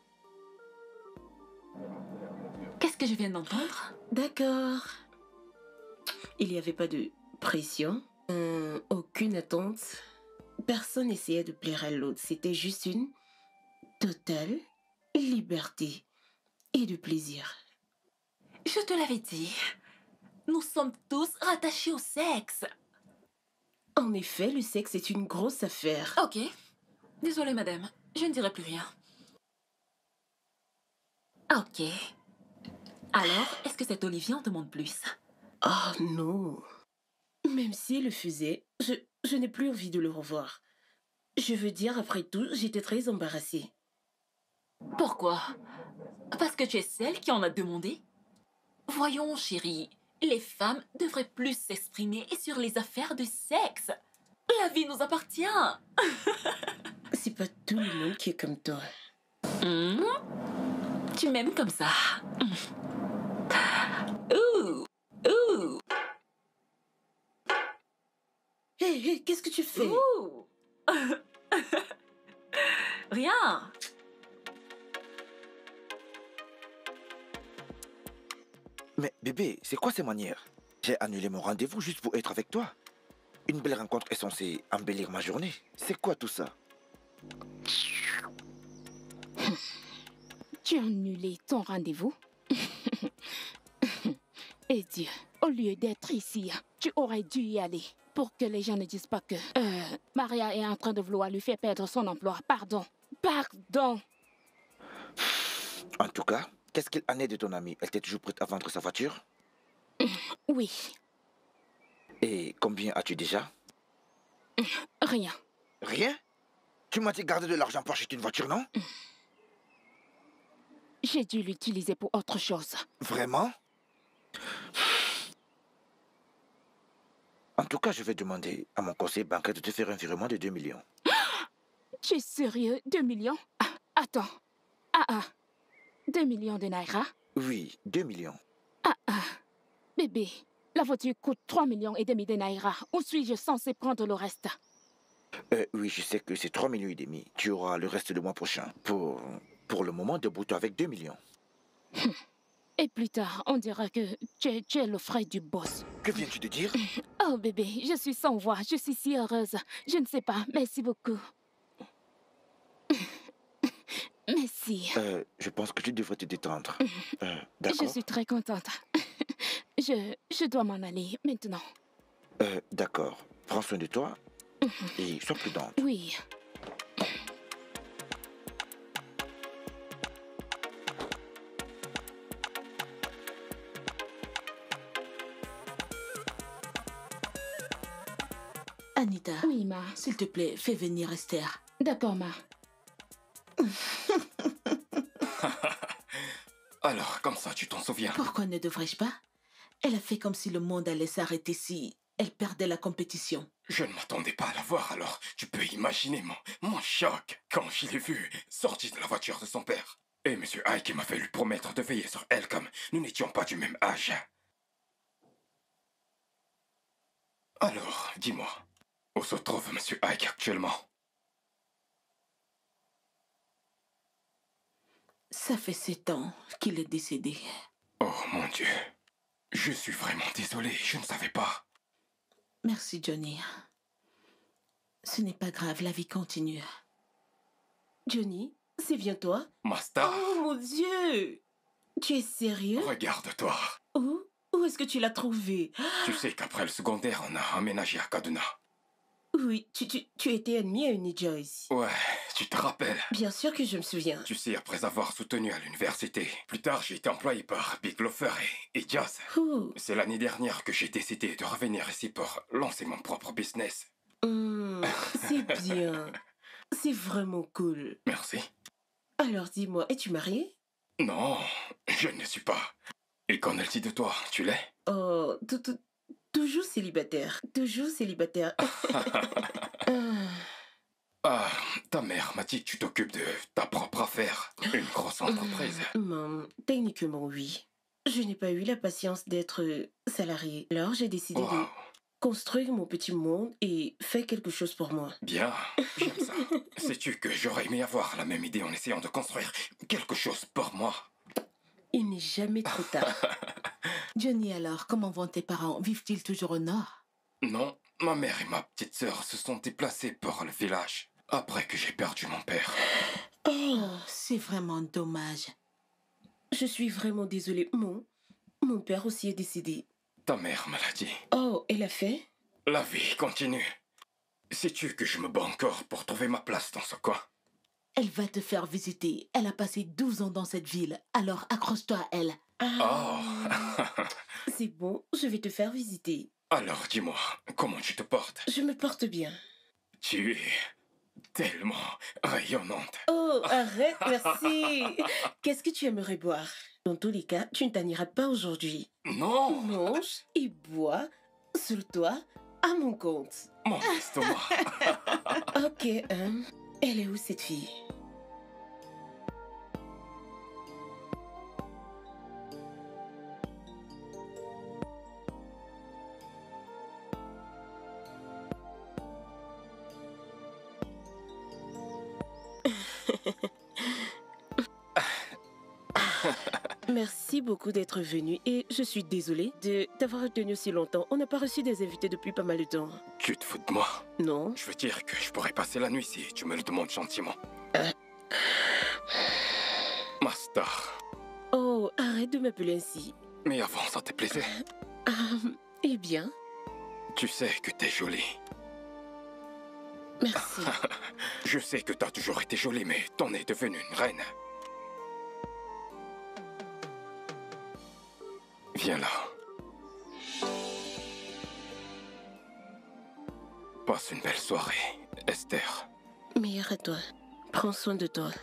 Qu'est-ce que je viens d'entendre? D'accord. Il n'y avait pas de pression, aucune attente. Personne n'essayait de plaire à l'autre. C'était juste une totale liberté. et de plaisir. Je te l'avais dit. Nous sommes tous rattachés au sexe. En effet, le sexe est une grosse affaire. Ok. Désolée, madame. Je ne dirai plus rien. Ok. Alors, est-ce que cet Olivier en demande plus? Oh non. Même s'il le faisait, je n'ai plus envie de le revoir. Je veux dire, après tout, j'étais très embarrassée. Pourquoi? Parce que tu es celle qui en a demandé? Voyons, chérie, les femmes devraient plus s'exprimer sur les affaires de sexe. La vie nous appartient. C'est pas tout le monde qui est comme toi. Tu m'aimes comme ça. Ouh, ouh. Hé, qu'est-ce que tu fais? Ouh. Rien. Mais bébé, c'est quoi ces manières? J'ai annulé mon rendez-vous juste pour être avec toi. Une belle rencontre est censée embellir ma journée. C'est quoi tout ça? Tu as annulé ton rendez-vous? Et Dieu, au lieu d'être ici, tu aurais dû y aller pour que les gens ne disent pas que Maria est en train de vouloir lui faire perdre son emploi. Pardon. Pardon. En tout cas, qu'est-ce qu'il en est de ton amie? Elle était toujours prête à vendre sa voiture? Oui. Et combien as-tu déjà? Rien. Rien? Tu m'as dit garder de l'argent pour acheter une voiture, non? J'ai dû l'utiliser pour autre chose. Vraiment? En tout cas, je vais demander à mon conseiller bancaire de te faire un virement de 2 millions. Tu es sérieux? 2 millions? Ah, attends. 2 millions de naira? Oui, 2 millions. Bébé, la voiture coûte 3 millions et demi de naira. Où suis-je censé prendre le reste? Oui, je sais que c'est 3 millions et demi. Tu auras le reste le mois prochain. Pour le moment, débrouille-toi avec 2 millions. Et plus tard, on dira que tu es le frère du boss. Que viens-tu de dire? Oh bébé, je suis sans voix. Je suis si heureuse. Je ne sais pas. Merci beaucoup. Merci. Je pense que tu devrais te détendre. Je D'accord? suis très contente. Je dois m'en aller maintenant. D'accord. Prends soin de toi et sois prudente. Oui. Anita, Oui, ma. s'il te plaît, fais venir Esther. D'accord, ma. Alors, comme ça, tu t'en souviens? Pourquoi ne devrais-je pas? Elle a fait comme si le monde allait s'arrêter si elle perdait la compétition. Je ne m'attendais pas à la voir, alors tu peux imaginer mon choc quand je l'ai vue sortie de la voiture de son père. Et Monsieur Ike m'a fait lui promettre de veiller sur elle comme nous n'étions pas du même âge. Alors, dis-moi, où se trouve Monsieur Ike actuellement? Ça fait 7 ans qu'il est décédé. Oh mon Dieu, je suis vraiment désolé, je ne savais pas. Merci, Johnny. Ce n'est pas grave, la vie continue. Johnny, c'est bien toi? Ma star, Oh mon Dieu! Tu es sérieux? regarde-toi. Où est-ce que tu l'as trouvé? Tu sais qu'après le secondaire, on a emménagé à Kaduna. Oui, tu étais ennemi à Uni Joyce. Ouais, tu te rappelles? Bien sûr que je me souviens. Tu sais, après avoir soutenu à l'université, plus tard j'ai été employé par Big Lofer et Jazz. Ouh, C'est l'année dernière que j'ai décidé de revenir ici pour lancer mon propre business. c'est bien. C'est vraiment cool. Merci. Alors dis-moi, es-tu marié? Non, je ne le suis pas. Et qu'en est-il de toi? Tu l'es? Oh, toujours célibataire. Toujours célibataire. Ah, ta mère m'a dit que tu t'occupes de ta propre affaire. Une grosse entreprise. Techniquement, oui. Je n'ai pas eu la patience d'être salarié. Alors, j'ai décidé de Wow. construire mon petit monde et faire quelque chose pour moi. Bien, j'aime ça. Sais-tu que j'aurais aimé avoir la même idée en essayant de construire quelque chose pour moi? Il n'est jamais trop tard. Johnny, alors, comment vont tes parents? Vivent-ils toujours au nord? Non, ma mère et ma petite sœur se sont déplacées pour le village après que j'ai perdu mon père. Oh, c'est vraiment dommage. Je suis vraiment désolée. Mon père aussi est décédé. Ta mère me l'a dit. Oh, elle a fait? La vie continue. Sais-tu que je me bats encore pour trouver ma place dans ce coin? Elle va te faire visiter. Elle a passé 12 ans dans cette ville. Alors accroche-toi à elle. Ah, c'est bon, je vais te faire visiter. Alors dis-moi, comment tu te portes? Je me porte bien. Tu es tellement rayonnante. Oh, arrête, merci. Qu'est-ce que tu aimerais boire? Dans tous les cas, tu ne t'en iras pas aujourd'hui. Non. Mange et bois sur toi à mon compte. Mon estomac. Ok, elle est où cette fille? Merci beaucoup d'être venu et je suis désolée de t'avoir retenu aussi longtemps. On n'a pas reçu des invités depuis pas mal de temps. Tu te fous de moi? Non. Je veux dire que je pourrais passer la nuit si tu me le demandes gentiment. Ma star. Oh, arrête de m'appeler ainsi. Mais avant, ça te plaisait? Eh bien. Tu sais que t'es jolie. Merci. Je sais que t'as toujours été jolie, mais t'en es devenue une reine. Viens là. Passe une belle soirée, Esther. Meilleur à toi. Prends soin de toi.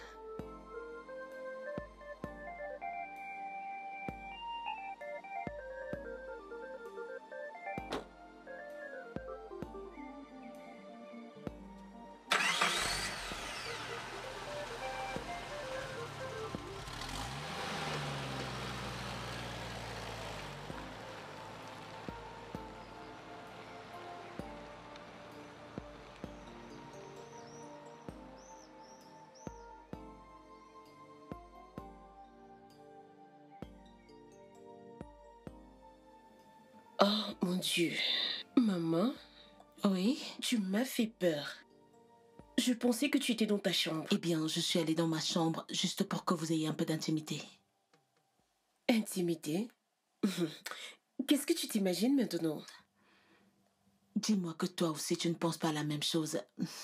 Oh mon Dieu. Maman? Oui? Tu m'as fait peur. Je pensais que tu étais dans ta chambre. Eh bien, je suis allée dans ma chambre juste pour que vous ayez un peu d'intimité. Intimité? Qu'est-ce que tu t'imagines maintenant? Dis-moi que toi aussi tu ne penses pas à la même chose.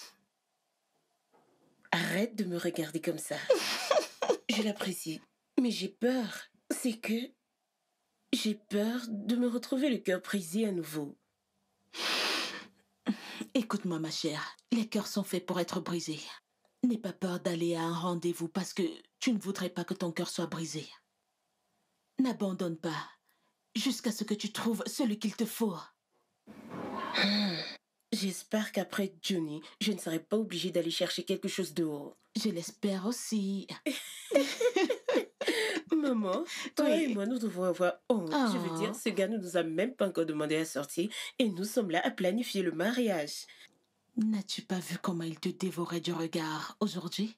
Arrête de me regarder comme ça. Je l'apprécie. Mais j'ai peur. C'est que... j'ai peur de me retrouver le cœur brisé à nouveau. Écoute-moi ma chère, les cœurs sont faits pour être brisés. N'aie pas peur d'aller à un rendez-vous parce que tu ne voudrais pas que ton cœur soit brisé. N'abandonne pas jusqu'à ce que tu trouves celui qu'il te faut. J'espère qu'après Johnny, je ne serai pas obligée d'aller chercher quelque chose dehors. Je l'espère aussi. Maman, toi et moi, nous devons avoir honte. Oh. Je veux dire, ce gars ne nous a même pas encore demandé à sortir et nous sommes là à planifier le mariage. N'as-tu pas vu comment il te dévorait du regard aujourd'hui?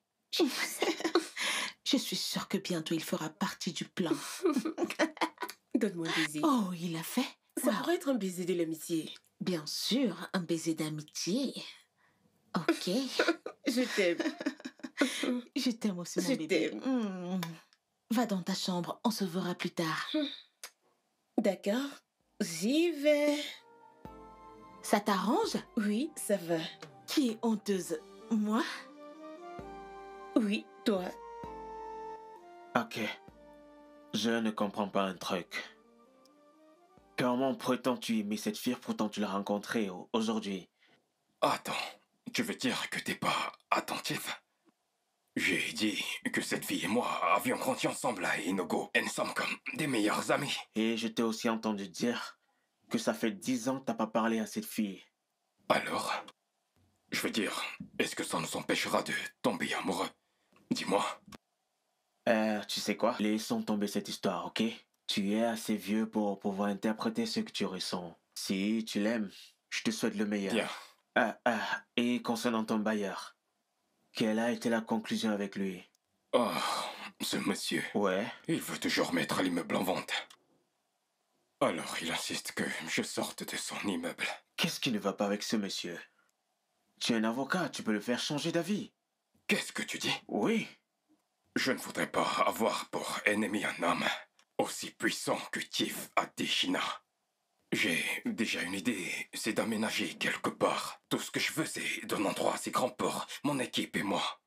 Je suis sûre que bientôt il fera partie du plan. Donne-moi un baiser. Oh, il l'a fait? Ça pourrait être un baiser de l'amitié. Bien sûr, un baiser d'amitié. Ok. Je t'aime. Je t'aime aussi, mon bébé. Va dans ta chambre, on se verra plus tard. D'accord, j'y vais. Ça t'arrange? Oui, ça va. Qui est honteuse? Moi? Oui, toi. Ok. Je ne comprends pas un truc. Comment prétends-tu aimer cette fille pourtant tu l'as rencontrée aujourd'hui? Attends, tu veux dire que t'es pas attentif? J'ai dit que cette fille et moi avions grandi ensemble à Inogo et nous sommes comme des meilleurs amis. Et je t'ai aussi entendu dire que ça fait 10 ans que t'as pas parlé à cette fille. Alors, je veux dire, est-ce que ça nous empêchera de tomber amoureux? Dis-moi. Tu sais quoi? Laissons tomber cette histoire, ok? Tu es assez vieux pour pouvoir interpréter ce que tu ressens. Si tu l'aimes, je te souhaite le meilleur. Bien. Et concernant ton bailleur, quelle a été la conclusion avec lui? Oh, ce monsieur. Ouais. Il veut toujours mettre l'immeuble en vente. Alors, il insiste que je sorte de son immeuble. Qu'est-ce qui ne va pas avec ce monsieur? Tu es un avocat, tu peux le faire changer d'avis. Qu'est-ce que tu dis? Oui. Je ne voudrais pas avoir pour ennemi un homme aussi puissant que Chief Adeshina. J'ai déjà une idée, c'est d'aménager quelque part. Tout ce que je veux, c'est d'un endroit assez grand pour mon équipe et moi.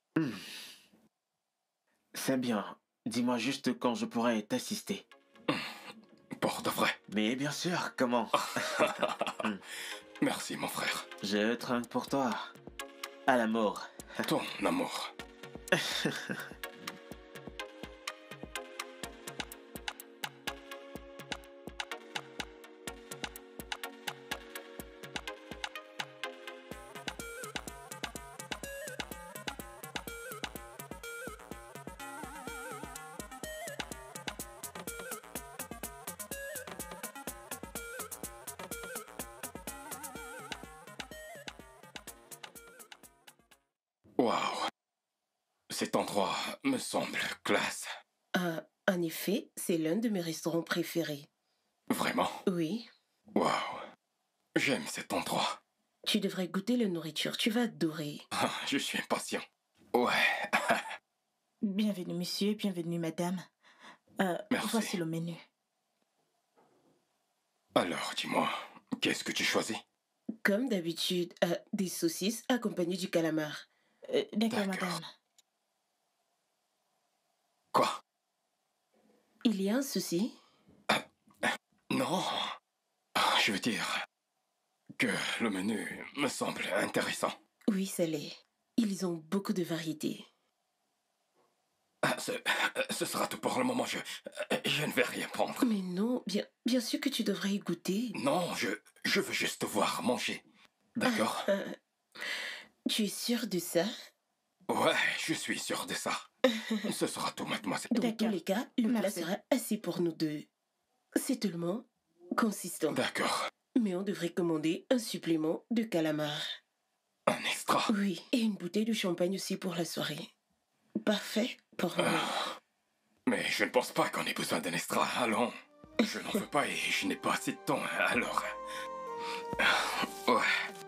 C'est bien. Dis-moi juste quand je pourrais t'assister. Pour de vrai. Mais bien sûr, comment? Merci, mon frère. Je trinque pour toi. À la mort. Ton amour. Waouh. Cet endroit me semble classe. En effet, c'est l'un de mes restaurants préférés. Vraiment? Oui. Waouh. J'aime cet endroit. Tu devrais goûter la nourriture, tu vas adorer. Je suis impatient. Ouais. Bienvenue, monsieur, bienvenue, madame. Merci. Voici le menu. Alors, dis-moi, qu'est-ce que tu choisis? Comme d'habitude, des saucisses accompagnées du calamar. D'accord, D'accord. madame. Quoi? Il y a un souci? Non. Je veux dire que le menu me semble intéressant. Oui, ça l'est. Ils ont beaucoup de variétés. Ce sera tout pour le moment. Je ne vais rien prendre. Mais non, bien sûr que tu devrais y goûter. Non, je veux juste te voir manger. D'accord? Tu es sûr de ça? Ouais, je suis sûr de ça. Ce sera tout, mademoiselle. Dans tous D'accord. les cas, le plat Merci. sera assez pour nous deux. C'est tellement consistant. D'accord. Mais on devrait commander un supplément de calamar. Un extra. Oui, et une bouteille de champagne aussi pour la soirée. Parfait pour moi. Mais je ne pense pas qu'on ait besoin d'un extra. Allons. Je n'en veux pas et je n'ai pas assez de temps. Alors... Ouais.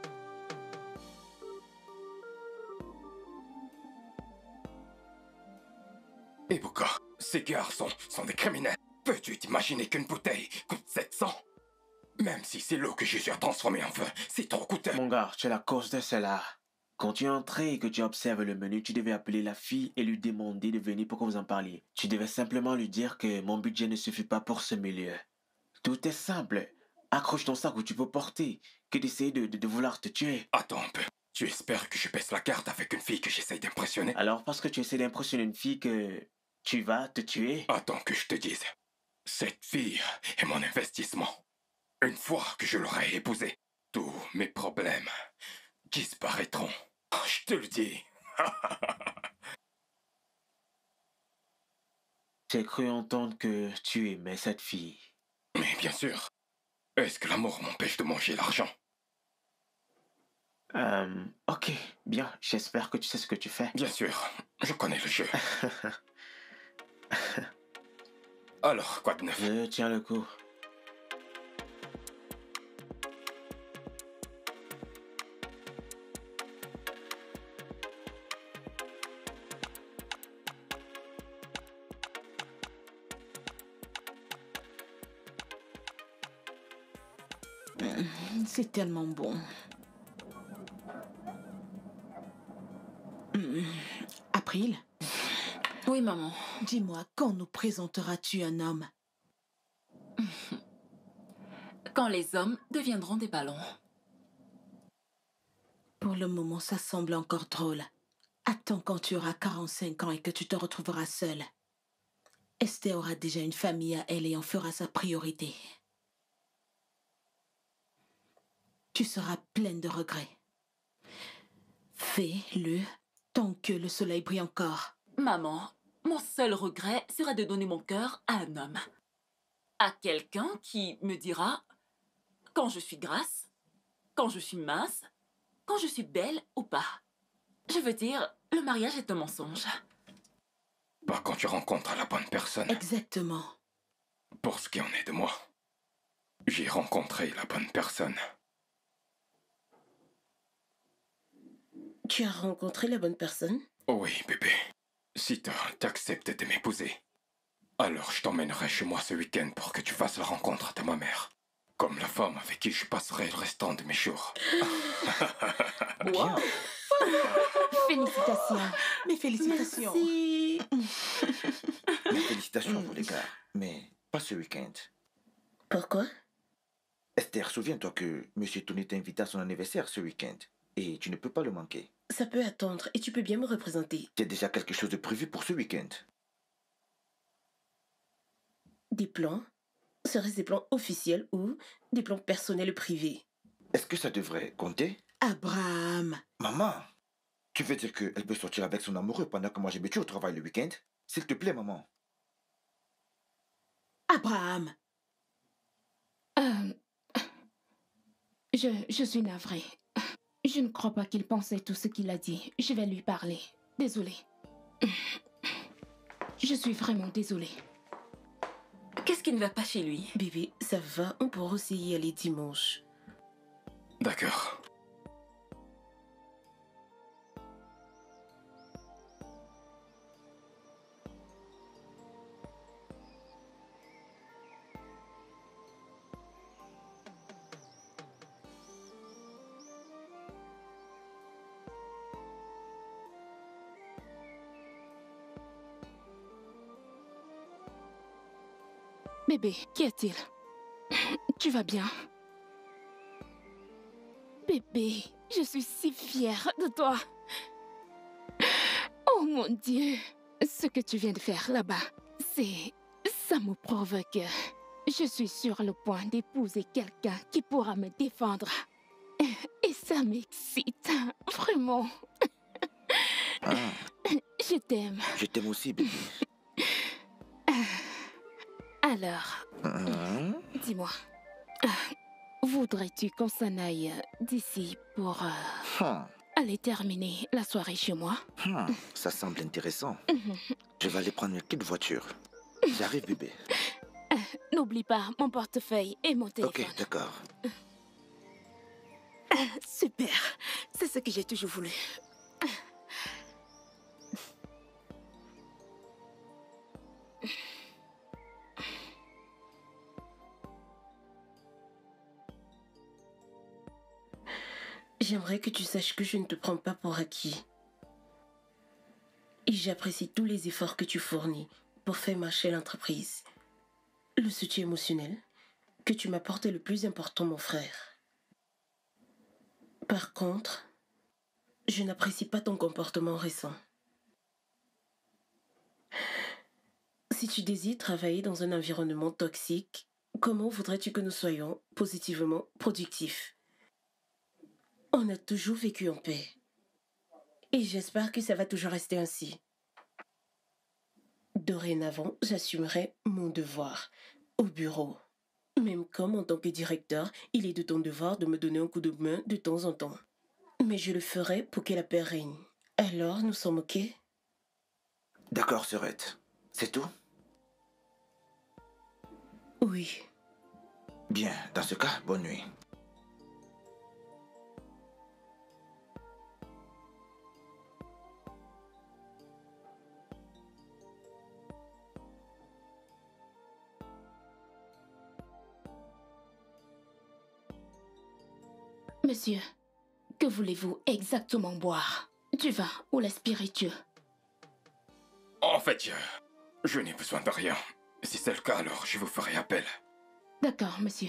Et pourquoi? Ces garçons sont des criminels. Peux-tu t'imaginer qu'une bouteille coûte 700? Même si c'est l'eau que je suis à transformer en feu, c'est trop coûteux. Mon gars, tu es la cause de cela. Quand tu es entré et que tu observes le menu, tu devais appeler la fille et lui demander de venir pour que vous en parliez. Tu devais simplement lui dire que mon budget ne suffit pas pour ce milieu. Tout est simple. Accroche ton sac où tu peux porter que d'essayer de vouloir te tuer. Attends un peu. Tu espères que je baisse la garde avec une fille que j'essaye d'impressionner? Alors parce que tu essaies d'impressionner une fille que tu vas te tuer? Attends que je te dise. Cette fille est mon investissement. Une fois que je l'aurai épousée, tous mes problèmes disparaîtront. Je te le dis. J'ai cru entendre que tu aimais cette fille. Mais bien sûr. Est-ce que l'amour m'empêche de manger l'argent? Ok, bien, j'espère que tu sais ce que tu fais. Bien sûr, je connais le jeu. Alors, quoi de neuf? Je tiens le coup. C'est tellement bon. April, Oui, maman. dis-moi, quand nous présenteras-tu un homme? Quand les hommes deviendront des ballons. Pour le moment, ça semble encore drôle. Attends quand tu auras 45 ans et que tu te retrouveras seule. Esther aura déjà une famille à elle et en fera sa priorité. Tu seras pleine de regrets. Fais-le tant que le soleil brille encore. Maman, mon seul regret serait de donner mon cœur à un homme. À quelqu'un qui me dira quand je suis grasse, quand je suis mince, quand je suis belle ou pas. Je veux dire, le mariage est un mensonge. Pas quand tu rencontres la bonne personne. Exactement. Pour ce qui en est de moi, j'ai rencontré la bonne personne. Tu as rencontré la bonne personne? Oui, bébé. Si t'acceptes de m'épouser, alors je t'emmènerai chez moi ce week-end pour que tu fasses la rencontre de ma mère. Comme la femme avec qui je passerai le restant de mes jours. Bien. Félicitations. Mes félicitations. Merci. Mes félicitations pour les gars, mais pas ce week-end. Pourquoi? Esther, souviens-toi que Monsieur Tony t'a invité à son anniversaire ce week-end. Et tu ne peux pas le manquer. Ça peut attendre et tu peux bien me représenter. J'ai déjà quelque chose de prévu pour ce week-end. Des plans? Seraient-ce des plans officiels ou des plans personnels ou privés? Est-ce que ça devrait compter? Abraham. Maman, tu veux dire qu'elle peut sortir avec son amoureux pendant que moi je me tue au travail le week-end? S'il te plaît, maman. Abraham. Je suis navrée. Je ne crois pas qu'il pensait tout ce qu'il a dit. Je vais lui parler. Désolée. Je suis vraiment désolée. Qu'est-ce qui ne va pas chez lui? Bébé, ça va, on pourra aussi y aller dimanche. D'accord. Bébé, qu'y a-t-il? Tu vas bien? Bébé, je suis si fière de toi. Oh mon Dieu, ce que tu viens de faire là-bas, ça me provoque. Je suis sur le point d'épouser quelqu'un qui pourra me défendre. Et ça m'excite, vraiment. Ah, Je t'aime. je t'aime aussi, bébé. Alors, dis-moi, voudrais-tu qu'on s'en aille d'ici pour aller terminer la soirée chez moi? Ça semble intéressant. Je vais aller prendre une petite voiture. J'arrive, bébé. N'oublie pas mon portefeuille et mon téléphone. Ok, d'accord. Super, c'est ce que j'ai toujours voulu. J'aimerais que tu saches que je ne te prends pas pour acquis. Et j'apprécie tous les efforts que tu fournis pour faire marcher l'entreprise. Le soutien émotionnel que tu m'apportes est le plus important, mon frère. Par contre, je n'apprécie pas ton comportement récent. Si tu désires travailler dans un environnement toxique, comment voudrais-tu que nous soyons positivement productifs? On a toujours vécu en paix. Et j'espère que ça va toujours rester ainsi. Dorénavant, j'assumerai mon devoir au bureau. Même comme en tant que directeur, il est de ton devoir de me donner un coup de main de temps en temps. Mais je le ferai pour que la paix règne. Alors, nous sommes OK? D'accord, Sœurette. C'est tout? Oui. Bien, dans ce cas, bonne nuit. Monsieur, que voulez-vous exactement boire? Du vin ou les spiritueux? En fait, je n'ai besoin de rien. Si c'est le cas, alors je vous ferai appel. D'accord, monsieur.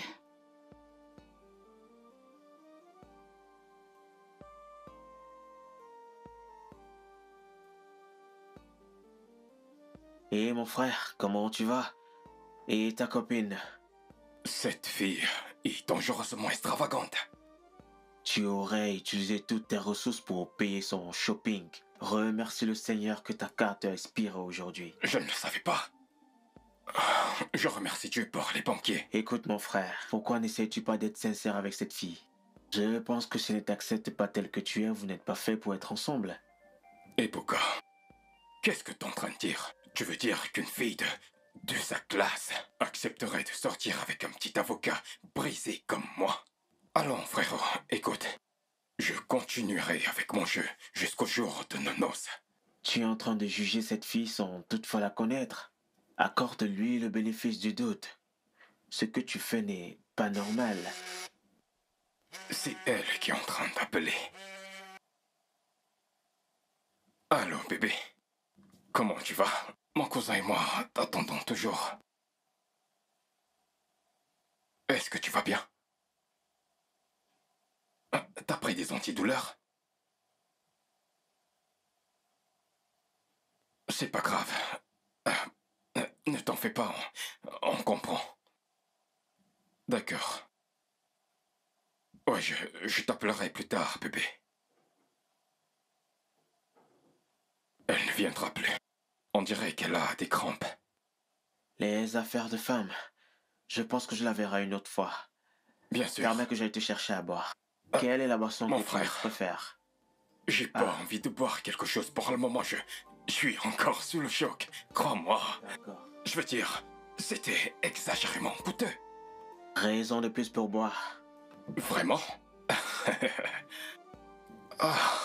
Et mon frère, comment tu vas? Et ta copine? Cette fille est dangereusement extravagante. Tu aurais utilisé toutes tes ressources pour payer son shopping. Remercie le Seigneur que ta carte expire aujourd'hui. Je ne le savais pas. Je remercie Dieu pour les banquiers. Écoute mon frère, pourquoi n'essayes-tu pas d'être sincère avec cette fille? Je pense que si elle ne t'accepte pas tel que tu es, vous n'êtes pas fait pour être ensemble. Et Boka, qu'est-ce que tu es en train de dire? Tu veux dire qu'une fille de sa classe accepterait de sortir avec un petit avocat brisé comme moi? Allons, frérot, écoute. Je continuerai avec mon jeu jusqu'au jour de nos noces. Tu es en train de juger cette fille sans toutefois la connaître. Accorde-lui le bénéfice du doute. Ce que tu fais n'est pas normal. C'est elle qui est en train d'appeler. Allô, bébé. Comment tu vas? Mon cousin et moi t'attendons toujours. Est-ce que tu vas bien? T'as pris des antidouleurs? C'est pas grave. Ne t'en fais pas, on comprend. D'accord. Ouais, je t'appellerai plus tard, bébé. Elle ne viendra plus. On dirait qu'elle a des crampes. Les affaires de femme. Je pense que je la verrai une autre fois. Bien sûr. Permets que j'aille te chercher à boire. Quelle est la boisson mon que tu frère. préfères? J'ai pas envie de boire quelque chose pour le moment. Je suis encore sous le choc. Crois-moi. D'accord. Je veux dire, c'était exagérément coûteux. Raison de plus pour boire. Vraiment? Ah.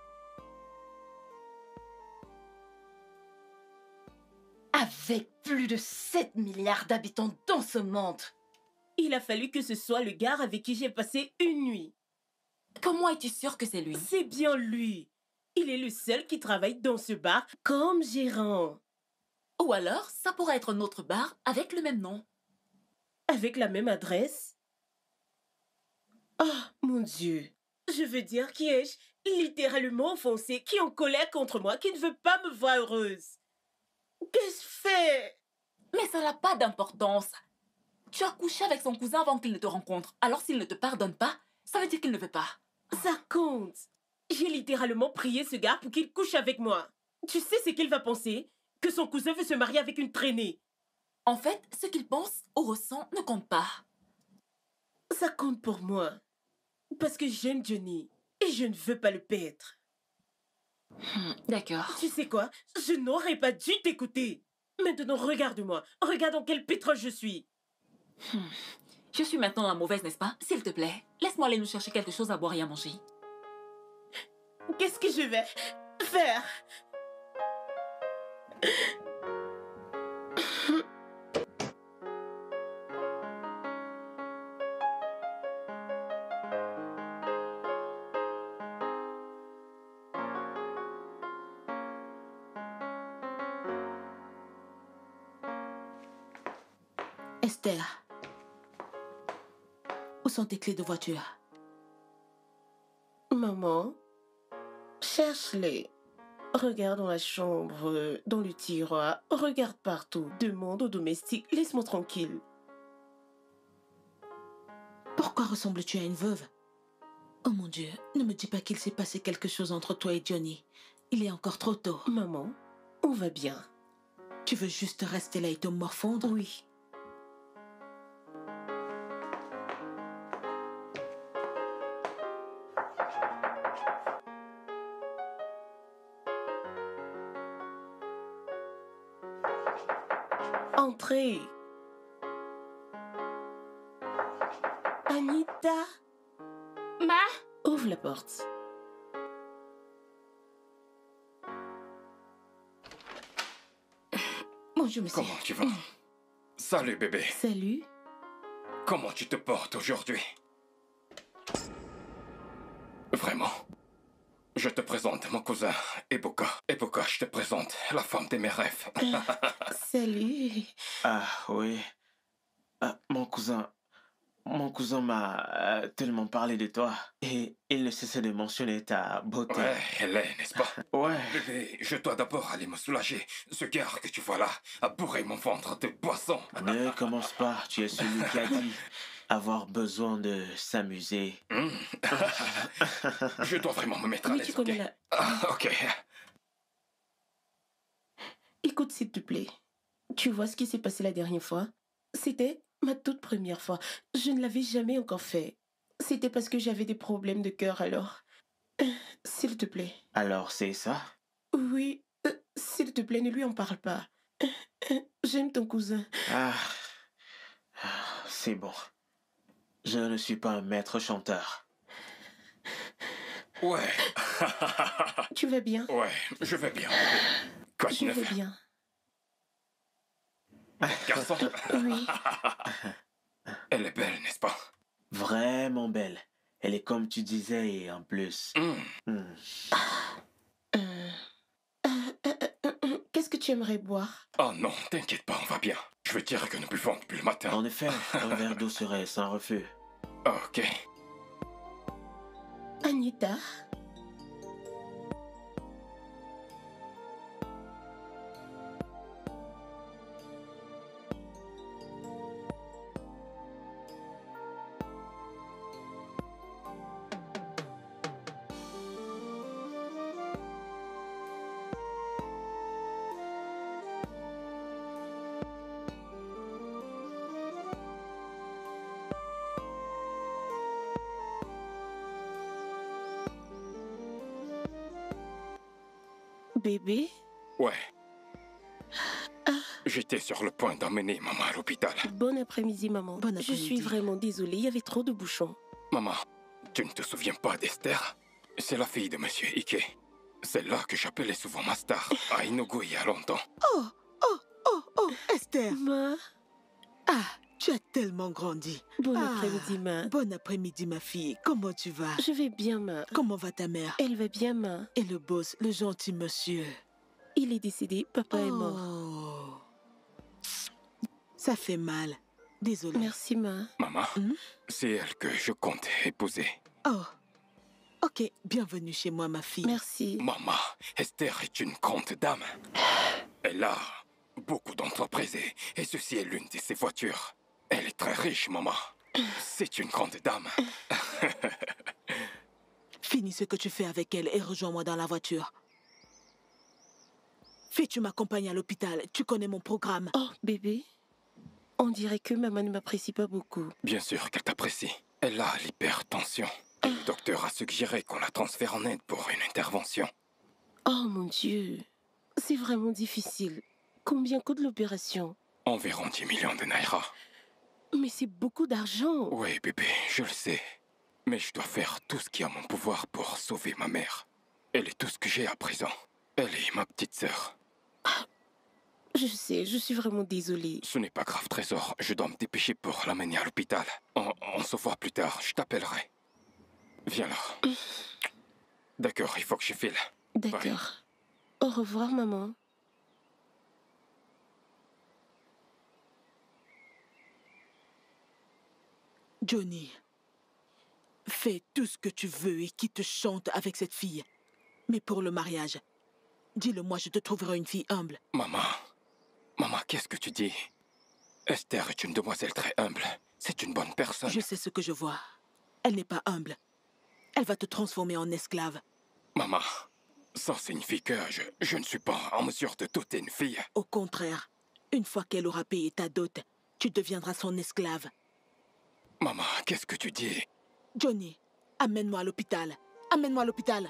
Avec plus de 7 milliards d'habitants dans ce monde, il a fallu que ce soit le gars avec qui j'ai passé une nuit. Comment es-tu sûr que c'est lui? C'est bien lui. Il est le seul qui travaille dans ce bar comme gérant. Ou alors, ça pourrait être un autre bar avec le même nom. Avec la même adresse. Oh, mon Dieu. Je veux dire, qui ai-je littéralement offensé, qui est en colère contre moi, qui ne veut pas me voir heureuse? Qu'ai-je fait? Mais ça n'a pas d'importance. Tu as couché avec son cousin avant qu'il ne te rencontre. Alors s'il ne te pardonne pas, ça veut dire qu'il ne veut pas. Ça compte. J'ai littéralement prié ce gars pour qu'il couche avec moi. Tu sais ce qu'il va penser? Que son cousin veut se marier avec une traînée. En fait, ce qu'il pense ou ressent ne compte pas. Ça compte pour moi. Parce que j'aime Johnny. Et je ne veux pas le perdre. D'accord. Tu sais quoi? Je n'aurais pas dû t'écouter. Maintenant, regarde-moi. Regarde dans quel pétrole je suis. Je suis maintenant la mauvaise, n'est-ce pas? S'il te plaît, laisse-moi aller nous chercher quelque chose à boire et à manger. Qu'est-ce que je vais faire? Esther, où sont tes clés de voiture? Maman, cherche-les. Regarde dans la chambre, dans le tiroir, regarde partout. Demande au domestique, laisse-moi tranquille. Pourquoi ressembles-tu à une veuve? Oh mon Dieu, ne me dis pas qu'il s'est passé quelque chose entre toi et Johnny. Il est encore trop tôt. Maman, on va bien. Tu veux juste rester là et te morfondre? Oui. Entrez. Anita, Ma, ouvre la porte. bonjour monsieur. Comment tu vas? Salut, bébé. Salut. Comment tu te portes aujourd'hui? Vraiment? Je te présente mon cousin, Ebuka. Ebuka, je te présente la femme de mes rêves. Salut. Ah oui. Mon cousin m'a tellement parlé de toi. Et il ne cessait de mentionner ta beauté. Ouais, elle est, n'est-ce pas? Ouais. Bébé, je dois d'abord aller me soulager. Ce gars que tu vois là a bourré mon ventre de poisson. Ne commence pas. Tu es celui qui a dit avoir besoin de s'amuser. Je dois vraiment me mettre à Oui, tu l'aise, connais ok? la... Ok. Écoute, s'il te plaît. Tu vois ce qui s'est passé la dernière fois? C'était ma toute première fois. Je ne l'avais jamais encore fait. C'était parce que j'avais des problèmes de cœur alors. S'il te plaît. Alors c'est ça? Oui, s'il te plaît, ne lui en parle pas. J'aime ton cousin. C'est bon. Je ne suis pas un maître chanteur. Ouais. Tu vas bien? Ouais, je vais bien. Quoi de Je neuf? vais bien. Garçon, Oui. elle est belle, n'est-ce pas? Vraiment belle. Elle est comme tu disais et en plus. Hmm. Qu'est-ce que tu aimerais boire? Oh non, t'inquiète pas, on va bien. Je veux dire que nous buvons depuis le matin. En effet, un verre d'eau serait sans refus. Ok. Anita? Bébé? Ouais. J'étais sur le point d'emmener maman à l'hôpital. Bon après-midi, maman. Bon Je après-midi. suis vraiment désolée, il y avait trop de bouchons. Maman, tu ne te souviens pas d'Esther? C'est la fille de Monsieur Ike. C'est là que j'appelais souvent ma star, à Inogo il y a longtemps. Oh, Esther. Ma, Ah, tu as tellement grandi. bon Ah, après-midi, ma. Bon après-midi, ma fille. Comment tu vas? Je vais bien, ma. Comment va ta mère? Elle va bien, ma. Et le boss, le gentil monsieur? Il est décédé, papa est mort. Oh. Ça fait mal. Désolée. Merci, ma. Maman, Hmm? c'est elle que je compte épouser. Oh. Ok, bienvenue chez moi, ma fille. Merci. Maman, Esther est une grande dame. Elle a beaucoup d'entreprises et ceci est l'une de ses voitures. Elle est très riche, maman. C'est une grande dame. Finis ce que tu fais avec elle et rejoins-moi dans la voiture. Fais, tu m'accompagnes à l'hôpital. Tu connais mon programme. Oh, bébé. On dirait que maman ne m'apprécie pas beaucoup. Bien sûr qu'elle t'apprécie. Elle a l'hypertension. Et le docteur a suggéré qu'on la transfère en Inde pour une intervention. Oh mon Dieu. C'est vraiment difficile. Combien coûte l'opération? Environ 10 millions de naira. Mais c'est beaucoup d'argent. Oui, bébé, je le sais. Mais je dois faire tout ce qui est à mon pouvoir pour sauver ma mère. Elle est tout ce que j'ai à présent. Elle est ma petite sœur. Je sais, je suis vraiment désolée. Ce n'est pas grave, Trésor. Je dois me dépêcher pour l'amener à l'hôpital. On se voit plus tard. Je t'appellerai. Viens là. D'accord, il faut que je file. D'accord. Au revoir, maman. Johnny, fais tout ce que tu veux et qui te chante avec cette fille. Mais pour le mariage, dis-le-moi, je te trouverai une fille humble. Maman, qu'est-ce que tu dis? Esther est une demoiselle très humble. C'est une bonne personne. Je sais ce que je vois. Elle n'est pas humble. Elle va te transformer en esclave. Maman, ça signifie que je ne suis pas en mesure de doter une fille. Au contraire, une fois qu'elle aura payé ta dot, tu deviendras son esclave. Maman, qu'est-ce que tu dis? Johnny, amène-moi à l'hôpital. Amène-moi à l'hôpital.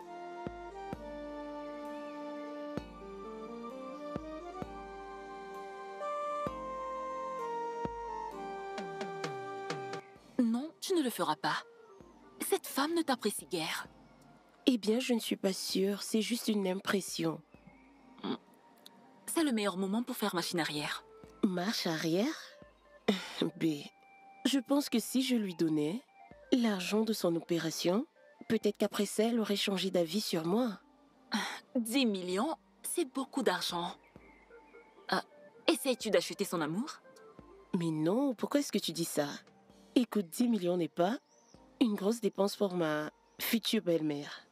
Non, tu ne le feras pas. Cette femme ne t'apprécie guère. Eh bien, je ne suis pas sûre. C'est juste une impression. C'est le meilleur moment pour faire machine arrière. Marche arrière? B. Je pense que si je lui donnais l'argent de son opération, peut-être qu'après ça, elle aurait changé d'avis sur moi. 10 millions, c'est beaucoup d'argent. Essayes-tu d'acheter son amour? Mais non, pourquoi est-ce que tu dis ça? Écoute, 10 millions n'est pas une grosse dépense pour ma future belle-mère.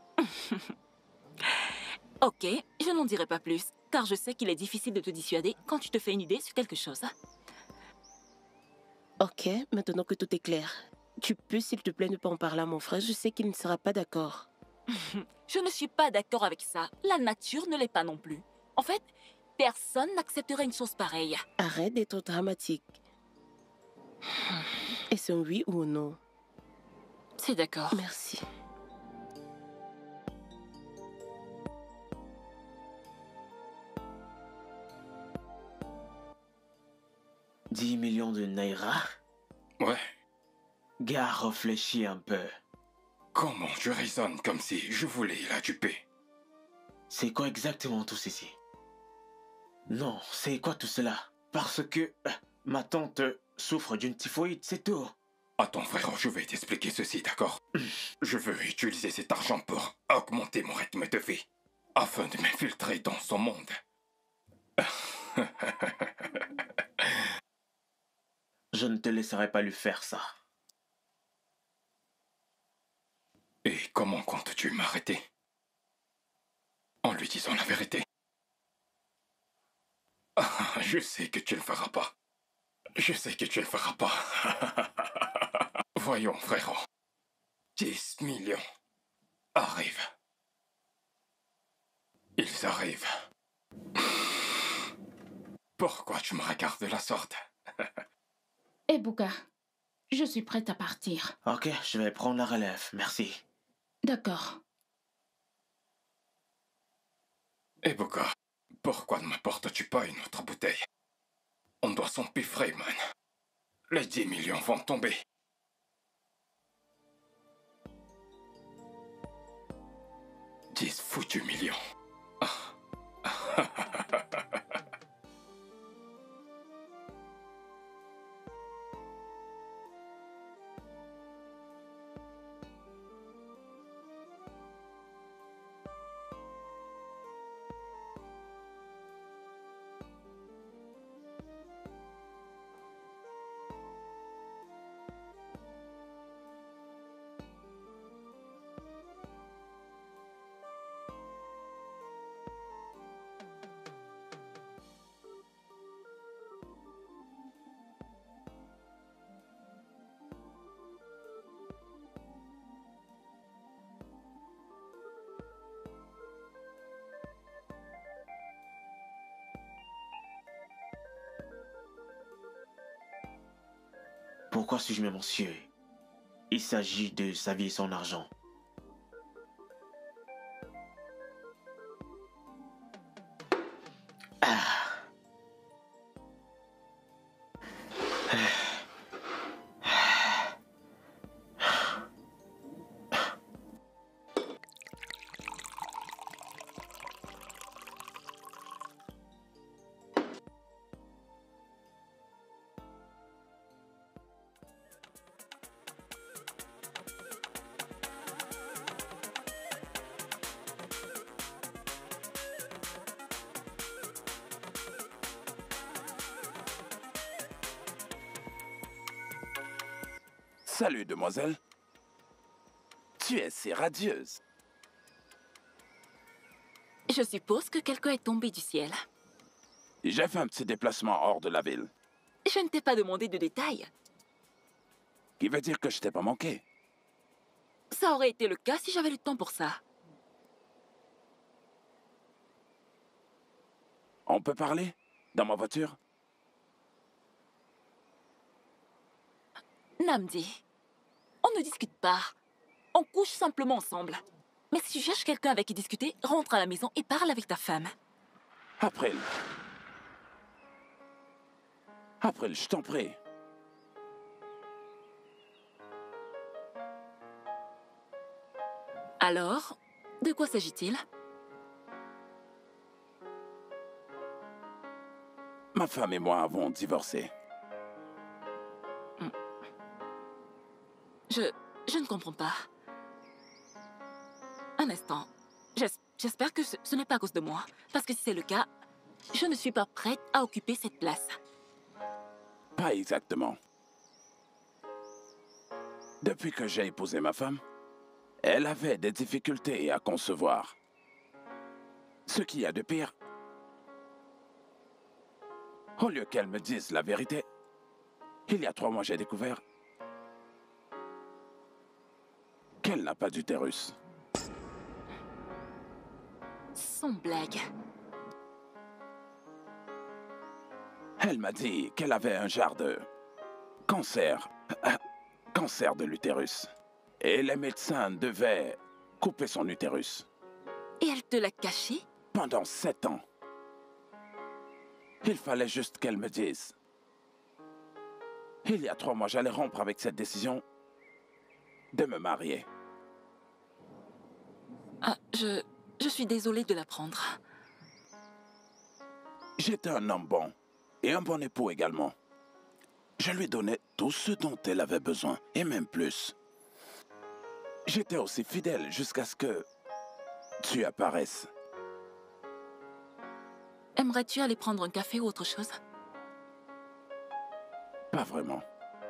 Ok, je n'en dirai pas plus, car je sais qu'il est difficile de te dissuader quand tu te fais une idée sur quelque chose. Ok, maintenant que tout est clair, tu peux, s'il te plaît, ne pas en parler à mon frère. Je sais qu'il ne sera pas d'accord. Je ne suis pas d'accord avec ça. La nature ne l'est pas non plus. En fait, personne n'accepterait une chose pareille. Arrête d'être dramatique. Est-ce un oui ou un non? C'est d'accord. Merci. « 10 millions de naira ?» Ouais. Gars, réfléchis un peu. Comment tu raisonnes comme si je voulais la duper? C'est quoi exactement tout ceci? Non, c'est quoi tout cela? Parce que ma tante souffre d'une typhoïde, c'est tout. Attends frérot, je vais t'expliquer ceci, d'accord? Je veux utiliser cet argent pour augmenter mon rythme de vie, afin de m'infiltrer dans son monde. Je ne te laisserai pas lui faire ça. Et comment comptes-tu m'arrêter? En lui disant la vérité. Je sais que tu ne le feras pas. Je sais que tu ne le feras pas. Voyons, frérot. 10 millions arrivent. Ils arrivent. Pourquoi tu me regardes de la sorte? Ebuka, je suis prête à partir. Ok, je vais prendre la relève, merci. D'accord. Ebuka, pourquoi ne m'apportes-tu pas une autre bouteille? On doit s'empiffrer, man. Les 10 millions vont tomber. « 10 foutus millions. » Pourquoi suis-je mémoncieux? Il s'agit de sa vie et son argent. Salut, demoiselle. Tu es si radieuse. Je suppose que quelqu'un est tombé du ciel. J'ai fait un petit déplacement hors de la ville. Je ne t'ai pas demandé de détails. Qui veut dire que je t'ai pas manqué. Ça aurait été le cas si j'avais le temps pour ça. On peut parler? Dans ma voiture? Namdi, on ne discute pas. On couche simplement ensemble. Mais si tu cherches quelqu'un avec qui discuter, rentre à la maison et parle avec ta femme. April. April, je t'en prie. Alors, de quoi s'agit-il? Ma femme et moi avons divorcé. Je ne comprends pas. Un instant. J'espère que ce n'est pas à cause de moi. Parce que si c'est le cas, je ne suis pas prête à occuper cette place. Pas exactement. Depuis que j'ai épousé ma femme, elle avait des difficultés à concevoir. Ce qu'il y a de pire, au lieu qu'elle me dise la vérité, il y a 3 mois j'ai découvert qu'elle n'a pas d'utérus. Sans blague. Elle m'a dit qu'elle avait un genre de cancer. Cancer de l'utérus. Et les médecins devaient couper son utérus. Et elle te l'a caché? Pendant 7 ans. Il fallait juste qu'elle me dise. Il y a 3 mois, j'allais rompre avec cette décision de me marier. Je suis désolée de l'apprendre. J'étais un homme bon et un bon époux également. Je lui donnais tout ce dont elle avait besoin, et même plus. J'étais aussi fidèle jusqu'à ce que tu apparaisses. Aimerais-tu aller prendre un café ou autre chose? Pas vraiment.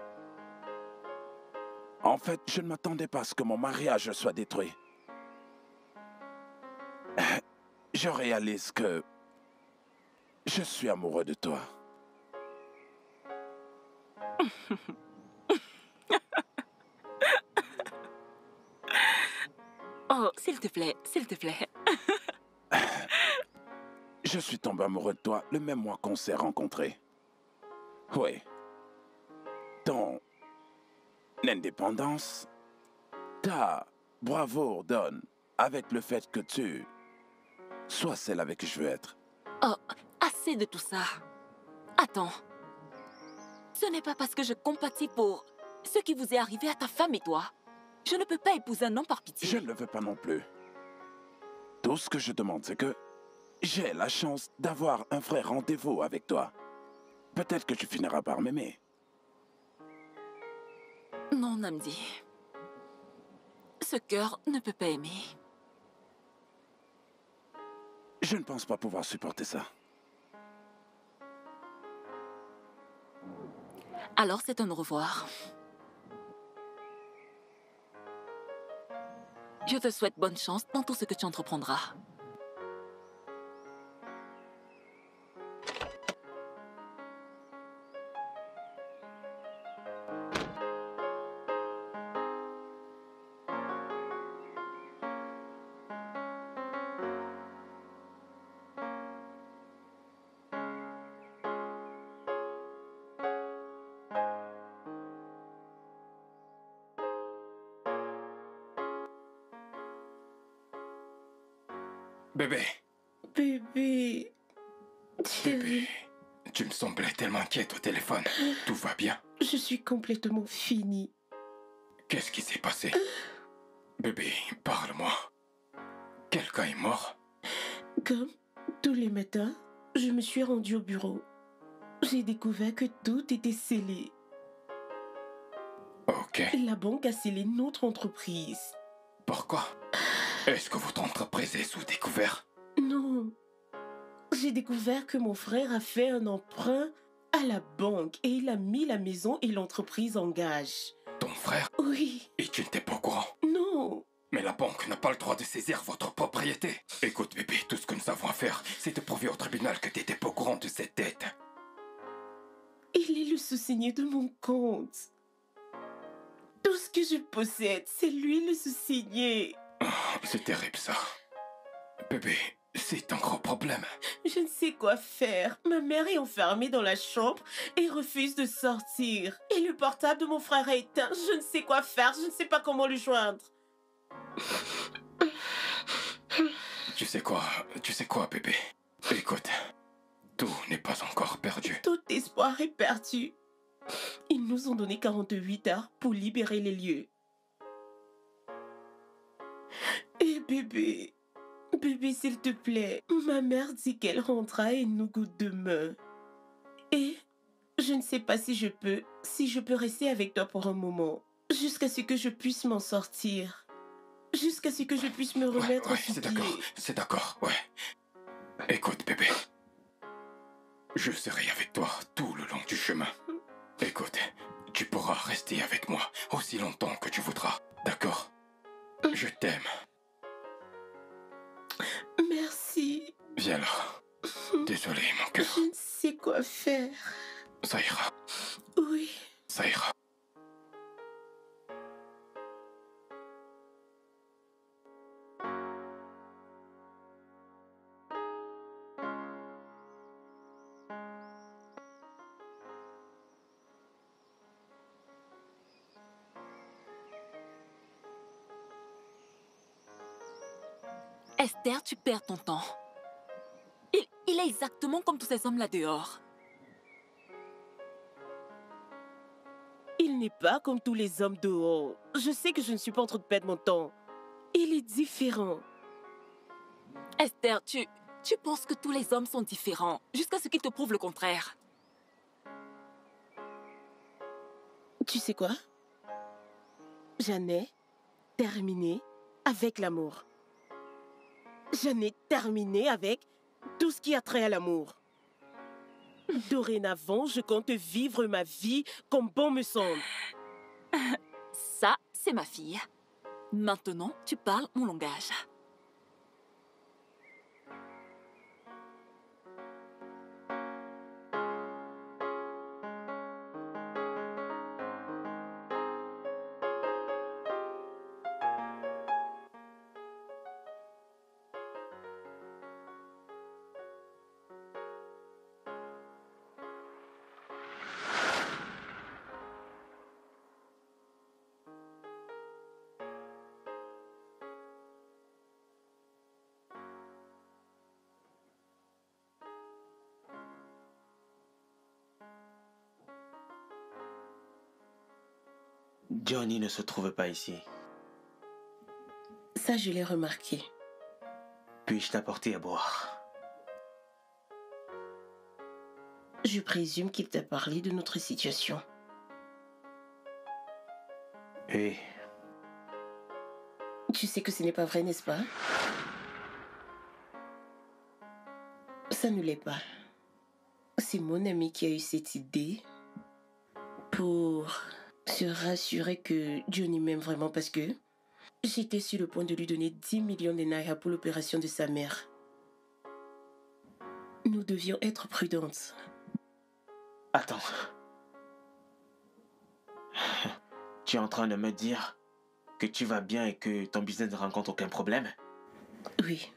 En fait, je ne m'attendais pas à ce que mon mariage soit détruit. Je réalise que je suis amoureux de toi. Oh, s'il te plaît, s'il te plaît. Je suis tombé amoureux de toi le même mois qu'on s'est rencontrés. Oui. Ton indépendance, ta bravoure donne avec le fait que tu sois celle avec qui je veux être. Oh, assez de tout ça. Attends. Ce n'est pas parce que je compatis pour ce qui vous est arrivé à ta femme et toi. Je ne peux pas épouser un homme par pitié. Je ne le veux pas non plus. Tout ce que je demande, c'est que j'ai la chance d'avoir un vrai rendez-vous avec toi. Peut-être que tu finiras par m'aimer. Non, Namdi. Ce cœur ne peut pas aimer. Je ne pense pas pouvoir supporter ça. Alors c'est un au revoir. Je te souhaite bonne chance dans tout ce que tu entreprendras. Bébé, Bébé, bébé, tu me semblais tellement inquiète au téléphone. Tout va bien? je suis complètement finie. Qu'est-ce qui s'est passé? Bébé, parle-moi. Quelqu'un est mort? Comme tous les matins, je me suis rendue au bureau. J'ai découvert que tout était scellé. Ok. La banque a scellé notre entreprise. Pourquoi? Est-ce que votre entreprise est sous découvert? Non. J'ai découvert que mon frère a fait un emprunt à la banque et il a mis la maison et l'entreprise en gage. Ton frère? Oui. Et tu n'étais pas au courant? Non. Mais la banque n'a pas le droit de saisir votre propriété. Écoute, bébé, tout ce que nous avons à faire, c'est de prouver au tribunal que tu n'étais pas au courant de cette dette. Il est le sous-signé de mon compte. Tout ce que je possède, c'est lui le sous-signé. Oh, c'est terrible ça. Bébé, c'est un gros problème. Je ne sais quoi faire. Ma mère est enfermée dans la chambre et refuse de sortir. Et le portable de mon frère est éteint. Je ne sais quoi faire. Je ne sais pas comment le joindre. Tu sais quoi, bébé? Écoute, tout n'est pas encore perdu. Tout espoir est perdu. Ils nous ont donné 48 heures pour libérer les lieux. Et bébé, s'il te plaît, ma mère dit qu'elle rentrera à Enugu demain. Et je ne sais pas si je peux rester avec toi pour un moment, jusqu'à ce que je puisse m'en sortir. Jusqu'à ce que je puisse me remettre sur pied. C'est d'accord, ouais. Écoute, bébé. Je serai avec toi tout le long du chemin. Écoute, tu pourras rester avec moi aussi longtemps que tu voudras, d'accord? Je t'aime. Merci. Viens là. Désolé, mon cœur. Je ne sais quoi faire. Ça ira. Oui. Ça ira. Esther, tu perds ton temps. Il est exactement comme tous ces hommes là dehors. Il n'est pas comme tous les hommes dehors. Je sais que je ne suis pas en train de perdre mon temps. Il est différent. Esther, tu penses que tous les hommes sont différents, jusqu'à ce qu'ils te prouvent le contraire. Tu sais quoi? J'en ai terminé avec l'amour. J'en ai terminé avec tout ce qui a trait à l'amour. Dorénavant, je compte vivre ma vie comme bon me semble. Ça, c'est ma fille. Maintenant, tu parles mon langage. Johnny ne se trouve pas ici. Ça, je l'ai remarqué. Puis-je t'apporter à boire? Je présume qu'il t'a parlé de notre situation. Oui. Tu sais que ce n'est pas vrai, n'est-ce pas? Ça ne l'est pas. C'est mon ami qui a eu cette idée pour se rassurer que Johnny m'aime vraiment parce que j'étais sur le point de lui donner 10 millions de naira pour l'opération de sa mère. Nous devions être prudentes. Attends. Tu es en train de me dire que tu vas bien et que ton business ne rencontre aucun problème? Oui.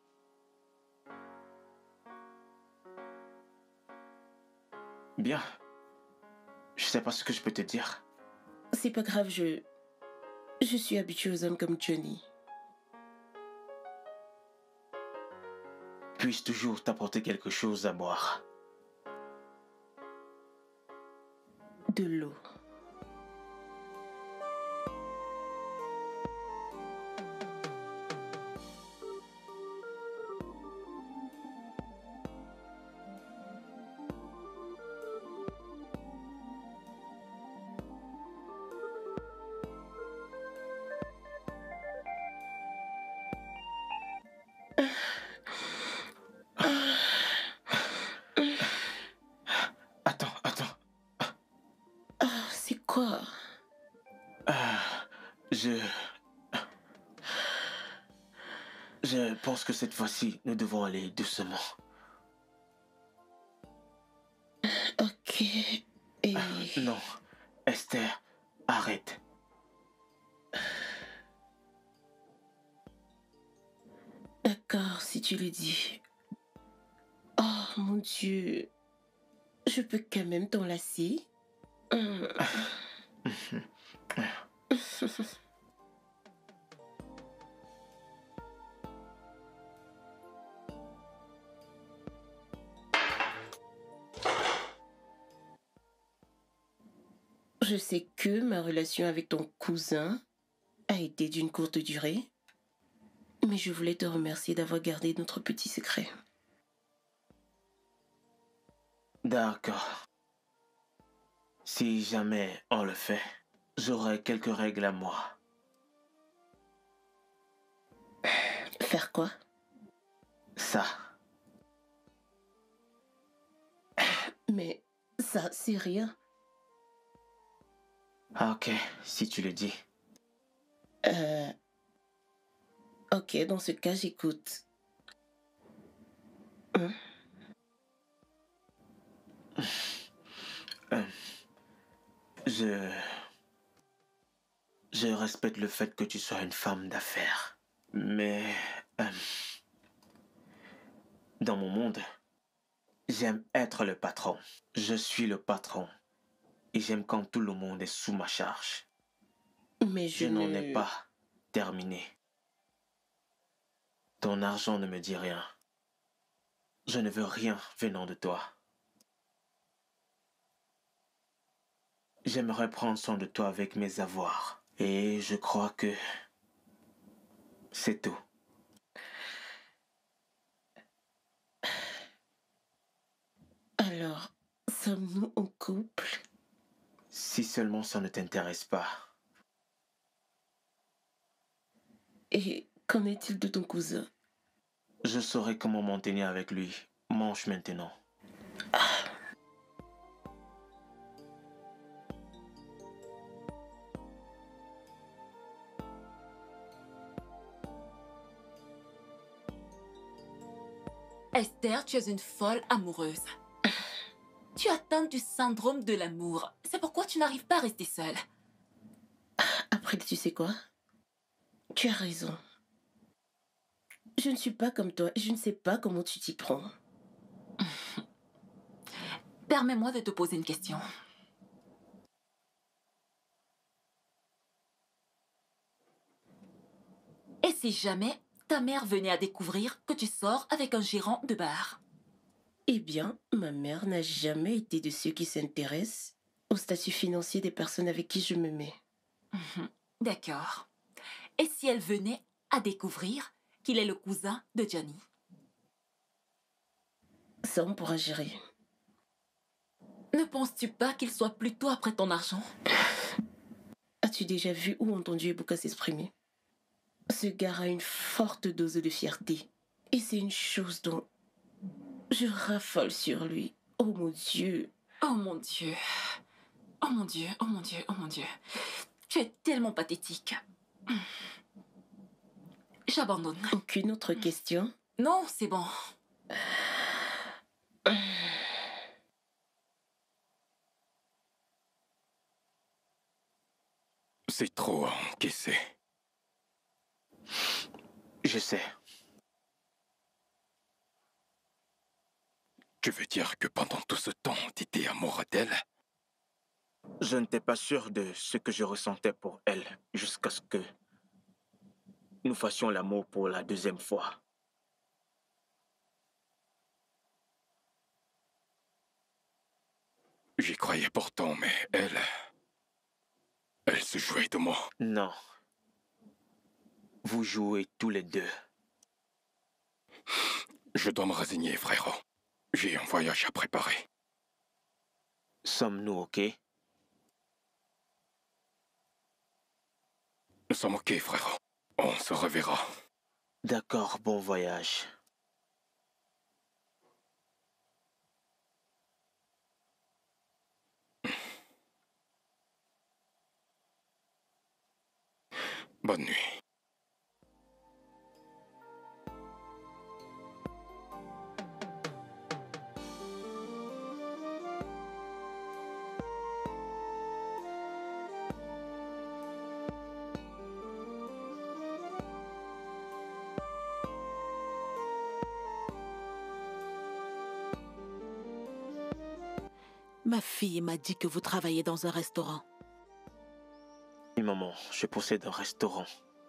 Bien. Je sais pas ce que je peux te dire. C'est pas grave, je suis habituée aux hommes comme Johnny. Puis-je toujours t'apporter quelque chose à boire? De l'eau. Attends. Ah, c'est quoi? Je pense que cette fois-ci, nous devons aller doucement. Ok. Et... Non, Esther, arrête. D'accord, si tu le dis. Oh mon Dieu. Je peux quand même t'enlacer? Je sais que ma relation avec ton cousin a été d'une courte durée, mais je voulais te remercier d'avoir gardé notre petit secret. D'accord. Si jamais on le fait, j'aurai quelques règles à moi. Faire quoi? Ça. Mais ça, c'est rien. Ah, ok, si tu le dis. Ok, dans ce cas, j'écoute. Je respecte le fait que tu sois une femme d'affaires. Mais... dans mon monde, j'aime être le patron. Je suis le patron. Et j'aime quand tout le monde est sous ma charge. Mais je n'en ai pas terminé. Ton argent ne me dit rien. Je ne veux rien venant de toi. J'aimerais prendre soin de toi avec mes avoirs. Et je crois que c'est tout. Alors, sommes-nous en couple? Si seulement ça ne t'intéresse pas. Et qu'en est-il de ton cousin? Je saurai comment m'en tenir avec lui. Mange maintenant. Esther, tu es une folle amoureuse. Tu atteins du syndrome de l'amour. C'est pourquoi tu n'arrives pas à rester seule. Après, tu sais quoi? Tu as raison. Je ne suis pas comme toi et je ne sais pas comment tu t'y prends. Permets-moi de te poser une question. Et si jamais ta mère venait à découvrir que tu sors avec un gérant de bar? Eh bien, ma mère n'a jamais été de ceux qui s'intéressent au statut financier des personnes avec qui je me mets. D'accord. Et si elle venait à découvrir qu'il est le cousin de Johnny? Ça, on pourra gérer. Ne penses-tu pas qu'il soit plutôt après ton argent? As-tu déjà vu ou entendu Ebuka s'exprimer? Ce gars a une forte dose de fierté. Et c'est une chose dont je raffole sur lui. Oh mon Dieu. Oh mon Dieu. Oh mon Dieu, oh mon Dieu, oh mon Dieu. Tu es tellement pathétique. J'abandonne. Aucune autre question? Non, c'est bon. C'est trop à encaisser. Je sais. Tu veux dire que pendant tout ce temps, tu étais amoureux d'elle? Je n'étais pas sûr de ce que je ressentais pour elle jusqu'à ce que nous fassions l'amour pour la deuxième fois. J'y croyais pourtant, mais elle se jouait de moi. Non. Vous jouez tous les deux. Je dois me résigner, frérot. J'ai un voyage à préparer. Sommes-nous OK? Nous sommes OK, frérot. On se reverra. D'accord, bon voyage. Bonne nuit. Ma fille m'a dit que vous travaillez dans un restaurant. Oui, maman, je possède un restaurant.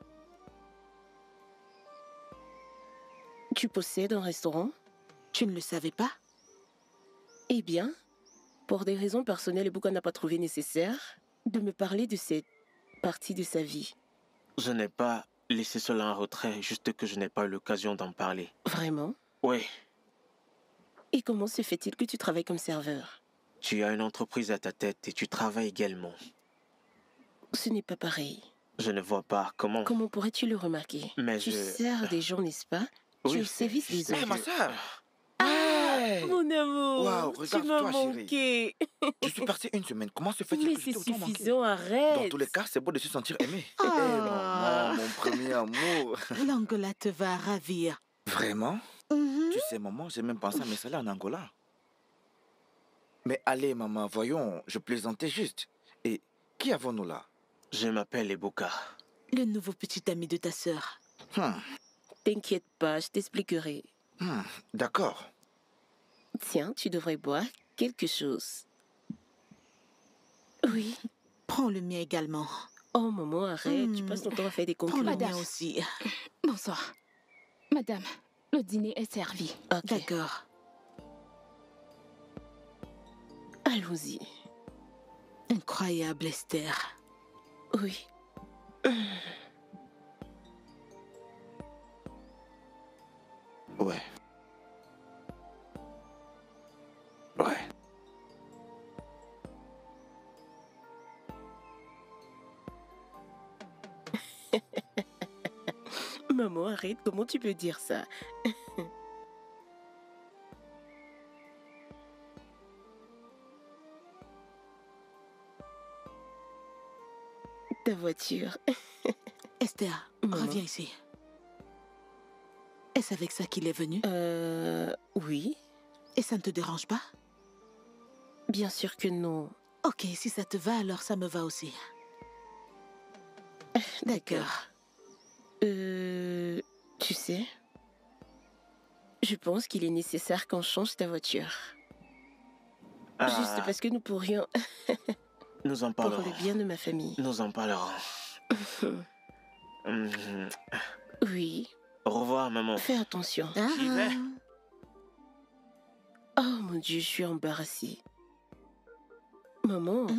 Tu possèdes un restaurant? Tu ne le savais pas? Eh bien, pour des raisons personnelles, Ebuka n'a pas trouvé nécessaire de me parler de cette partie de sa vie. Je n'ai pas laissé cela en retrait, juste que je n'ai pas eu l'occasion d'en parler. Vraiment? Oui, Et comment se fait-il que tu travailles comme serveur? tu as une entreprise à ta tête et tu travailles également. Ce n'est pas pareil. Je ne vois pas comment... Comment pourrais-tu le remarquer? Mais tu je- sers des gens, n'est-ce pas? Tu es au service des Hé, autres. ma soeur! Mon amour, Waouh, tu regarde-toi, m'as chérie. manqué. Je suis parti une semaine. Comment se fait-il Mais que je c'est t'ai autant manqué? suffisant, arrête. Dans tous les cas, c'est beau de se sentir aimé. Eh, Ah. maman, mon premier amour. L'Angola te va ravir. Vraiment? Mhm. Tu sais, maman, j'ai même pensé à m'installer en Angola. Mais allez, maman, voyons, je plaisantais juste. Et qui avons-nous là? Je m'appelle Ebuka. Le nouveau petit ami de ta sœur. T'inquiète pas, je t'expliquerai. D'accord. Tiens, tu devrais boire quelque chose. Oui. Prends le mien également. Oh, maman, arrête. Tu passes ton temps à faire des Prends concurrences. le mien aussi. Bonsoir. Madame, le dîner est servi. Ok, D'accord. allons-y. Incroyable, Esther. Oui. Ouais. Ouais. Maman, arrête, comment tu peux dire ça? Ta voiture. Esther, Maman. reviens ici. Est-ce avec ça qu'il est venu? Oui. Et ça ne te dérange pas? Bien sûr que non. Ok, si ça te va, alors ça me va aussi. D'accord. Tu sais, je pense qu'il est nécessaire qu'on change ta voiture. Juste parce que nous pourrions, Nous en pour parlerons. le bien de ma famille. Nous en parlerons. Oui, Au revoir, maman. fais attention. J'y vais. Oh mon Dieu, je suis embarrassée. Maman,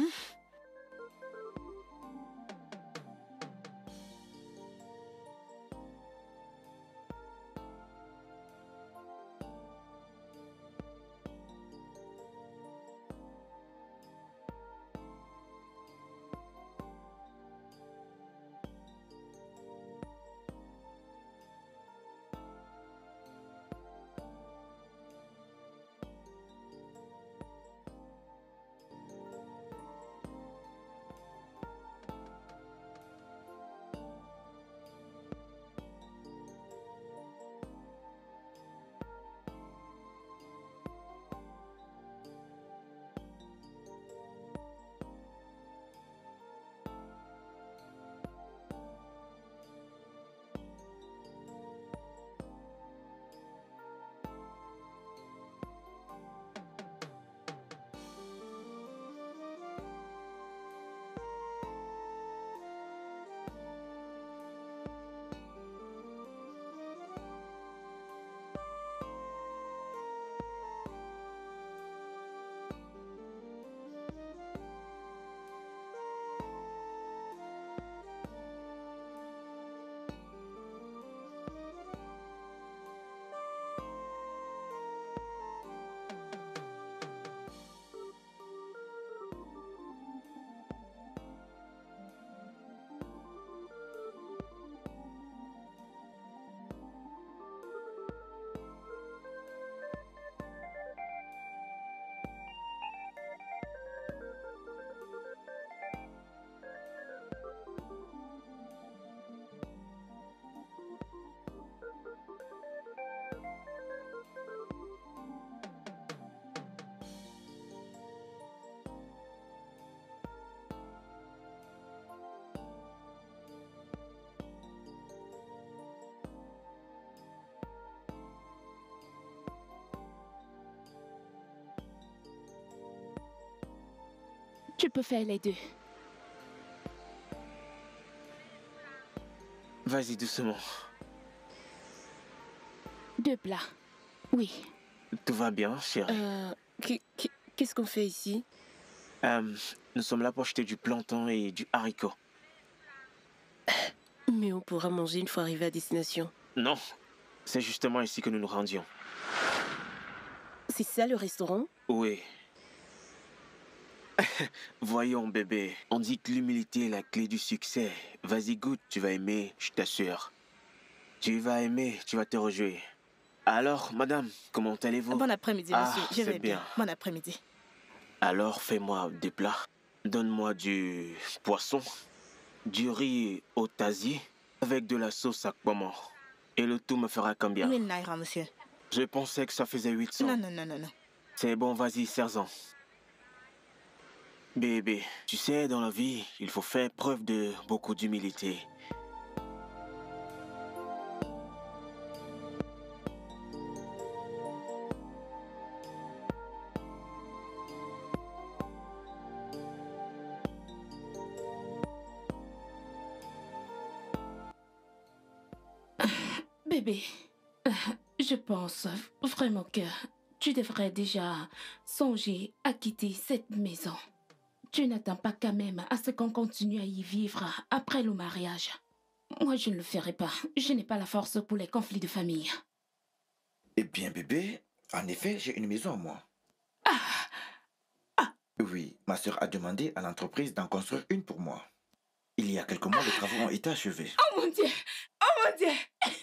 Tu peux faire les deux. Vas-y, doucement. 2 plats. Oui. Tout va bien, chérie. qu'est-ce qu'on fait ici? Nous sommes là pour acheter du plantain et du haricot. Mais on pourra manger une fois arrivé à destination. Non, c'est justement ici que nous nous rendions. C'est ça le restaurant? Oui. Voyons, bébé, on dit que l'humilité est la clé du succès. Vas-y, goûte, tu vas aimer, je t'assure. Tu vas aimer, tu vas te réjouir. Alors, madame, comment allez-vous? Bon après-midi, Ah, monsieur. Je c'est vais bien. bien. Bon après-midi. Alors, fais-moi des plats. Donne-moi du poisson, du riz au tasier, avec de la sauce à poireaux. Et le tout me fera combien? 1000 naira, monsieur. Je pensais que ça faisait 800. Non, non, non, non, non. C'est bon, vas-y, serre-en. Bébé, tu sais, dans la vie, il faut faire preuve de beaucoup d'humilité. Bébé, je pense vraiment que tu devrais déjà songer à quitter cette maison. Tu n'attends pas quand même à ce qu'on continue à y vivre après le mariage. Moi, je ne le ferai pas. Je n'ai pas la force pour les conflits de famille. Eh bien, bébé, en effet, j'ai une maison à moi. Oui, ma sœur a demandé à l'entreprise d'en construire une pour moi. Il y a quelques mois, les travaux ont été achevés. Oh mon Dieu! Oh mon Dieu!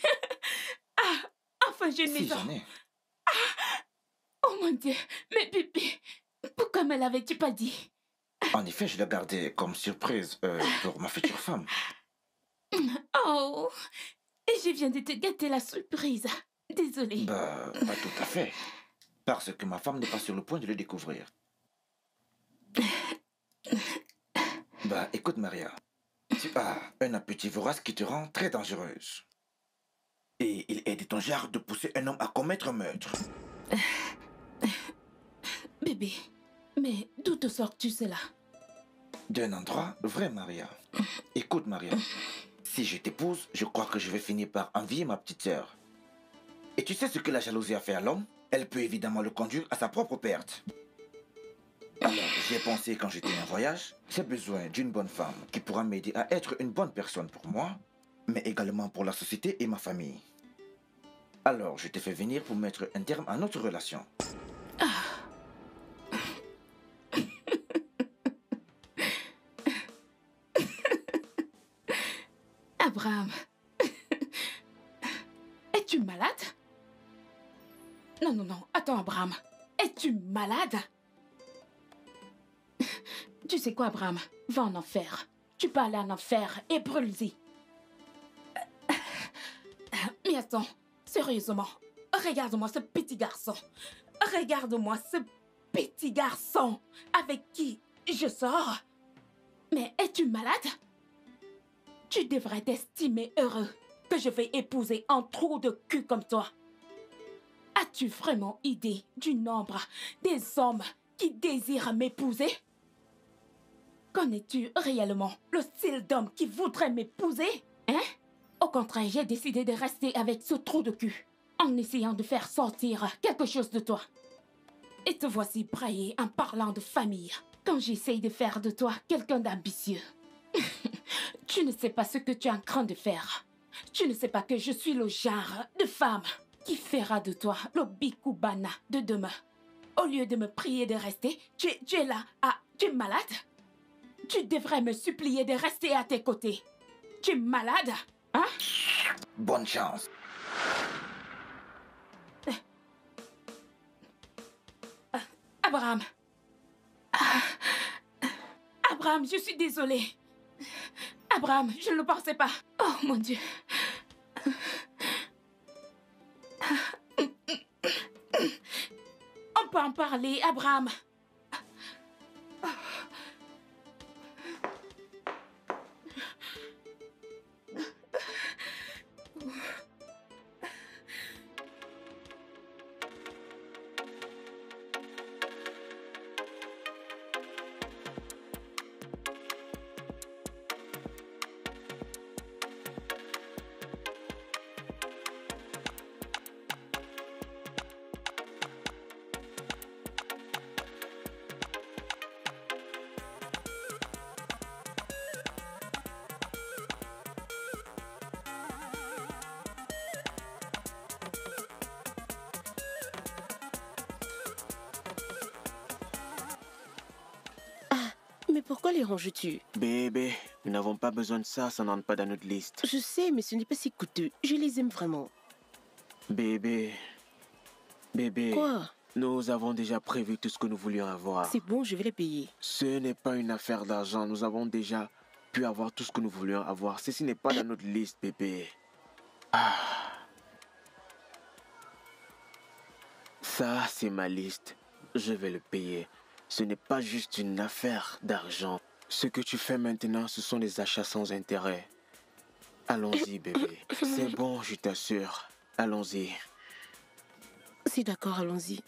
Enfin, j'ai une Si, maison. j'en ai. Oh mon Dieu, mais Pipi, pourquoi me l'avais-tu pas dit? En effet, je l'ai gardé comme surprise pour ma future femme. Oh, et je viens de te gâter la surprise. Désolée. Bah, pas tout à fait. Parce que ma femme n'est pas sur le point de le découvrir. Bah, écoute, Maria. Tu as un appétit vorace qui te rend très dangereuse. Et il est de ton genre de pousser un homme à commettre un meurtre. Bébé, mais d'où te sors-tu cela? D'un endroit vrai, Maria. Écoute, Maria. Si je t'épouse, je crois que je vais finir par envier ma petite sœur. Et tu sais ce que la jalousie a fait à l'homme? Elle peut évidemment le conduire à sa propre perte. Alors, j'ai pensé quand j'étais en voyage, j'ai besoin d'une bonne femme qui pourra m'aider à être une bonne personne pour moi, mais également pour la société et ma famille. Alors, je t'ai fait venir pour mettre un terme à notre relation. Abraham, es-tu malade? Non, non, non, attends, Abraham. Es-tu malade? Tu sais quoi, Abraham? Va en enfer. Tu peux aller en enfer et brûle-y. Mais attends, sérieusement, regarde-moi ce petit garçon. Regarde-moi ce petit garçon avec qui je sors. Mais es-tu malade? Tu devrais t'estimer heureux que je vais épouser un trou de cul comme toi. As-tu vraiment idée du nombre des hommes qui désirent m'épouser? Connais-tu réellement le style d'homme qui voudrait m'épouser? Hein? Au contraire, j'ai décidé de rester avec ce trou de cul en essayant de faire sortir quelque chose de toi. Et te voici braillé en parlant de famille quand j'essaye de faire de toi quelqu'un d'ambitieux. Tu ne sais pas ce que tu es en train de faire. Tu ne sais pas que je suis le genre de femme qui fera de toi le Bikubana de demain. Au lieu de me prier de rester, tu es là. Ah, tu es malade? Tu devrais me supplier de rester à tes côtés. Tu es malade? Hein? Bonne chance. Abraham. Abraham, je suis désolée. Abraham, je ne le pensais pas. Oh mon Dieu. On peut en parler, Abraham. Mais pourquoi les ranges-tu? Bébé, nous n'avons pas besoin de ça, ça n'entre pas dans notre liste. Je sais, mais ce n'est pas si coûteux. Je les aime vraiment. Bébé, Quoi? nous avons déjà prévu tout ce que nous voulions avoir. C'est bon, je vais les payer. Ce n'est pas une affaire d'argent, nous avons déjà pu avoir tout ce que nous voulions avoir. Ceci n'est pas dans notre liste, bébé. Ça, c'est ma liste. Je vais le payer. Ce n'est pas juste une affaire d'argent. Ce que tu fais maintenant, ce sont des achats sans intérêt. Allons-y, bébé. C'est bon, je t'assure. Allons-y. C'est d'accord, allons-y.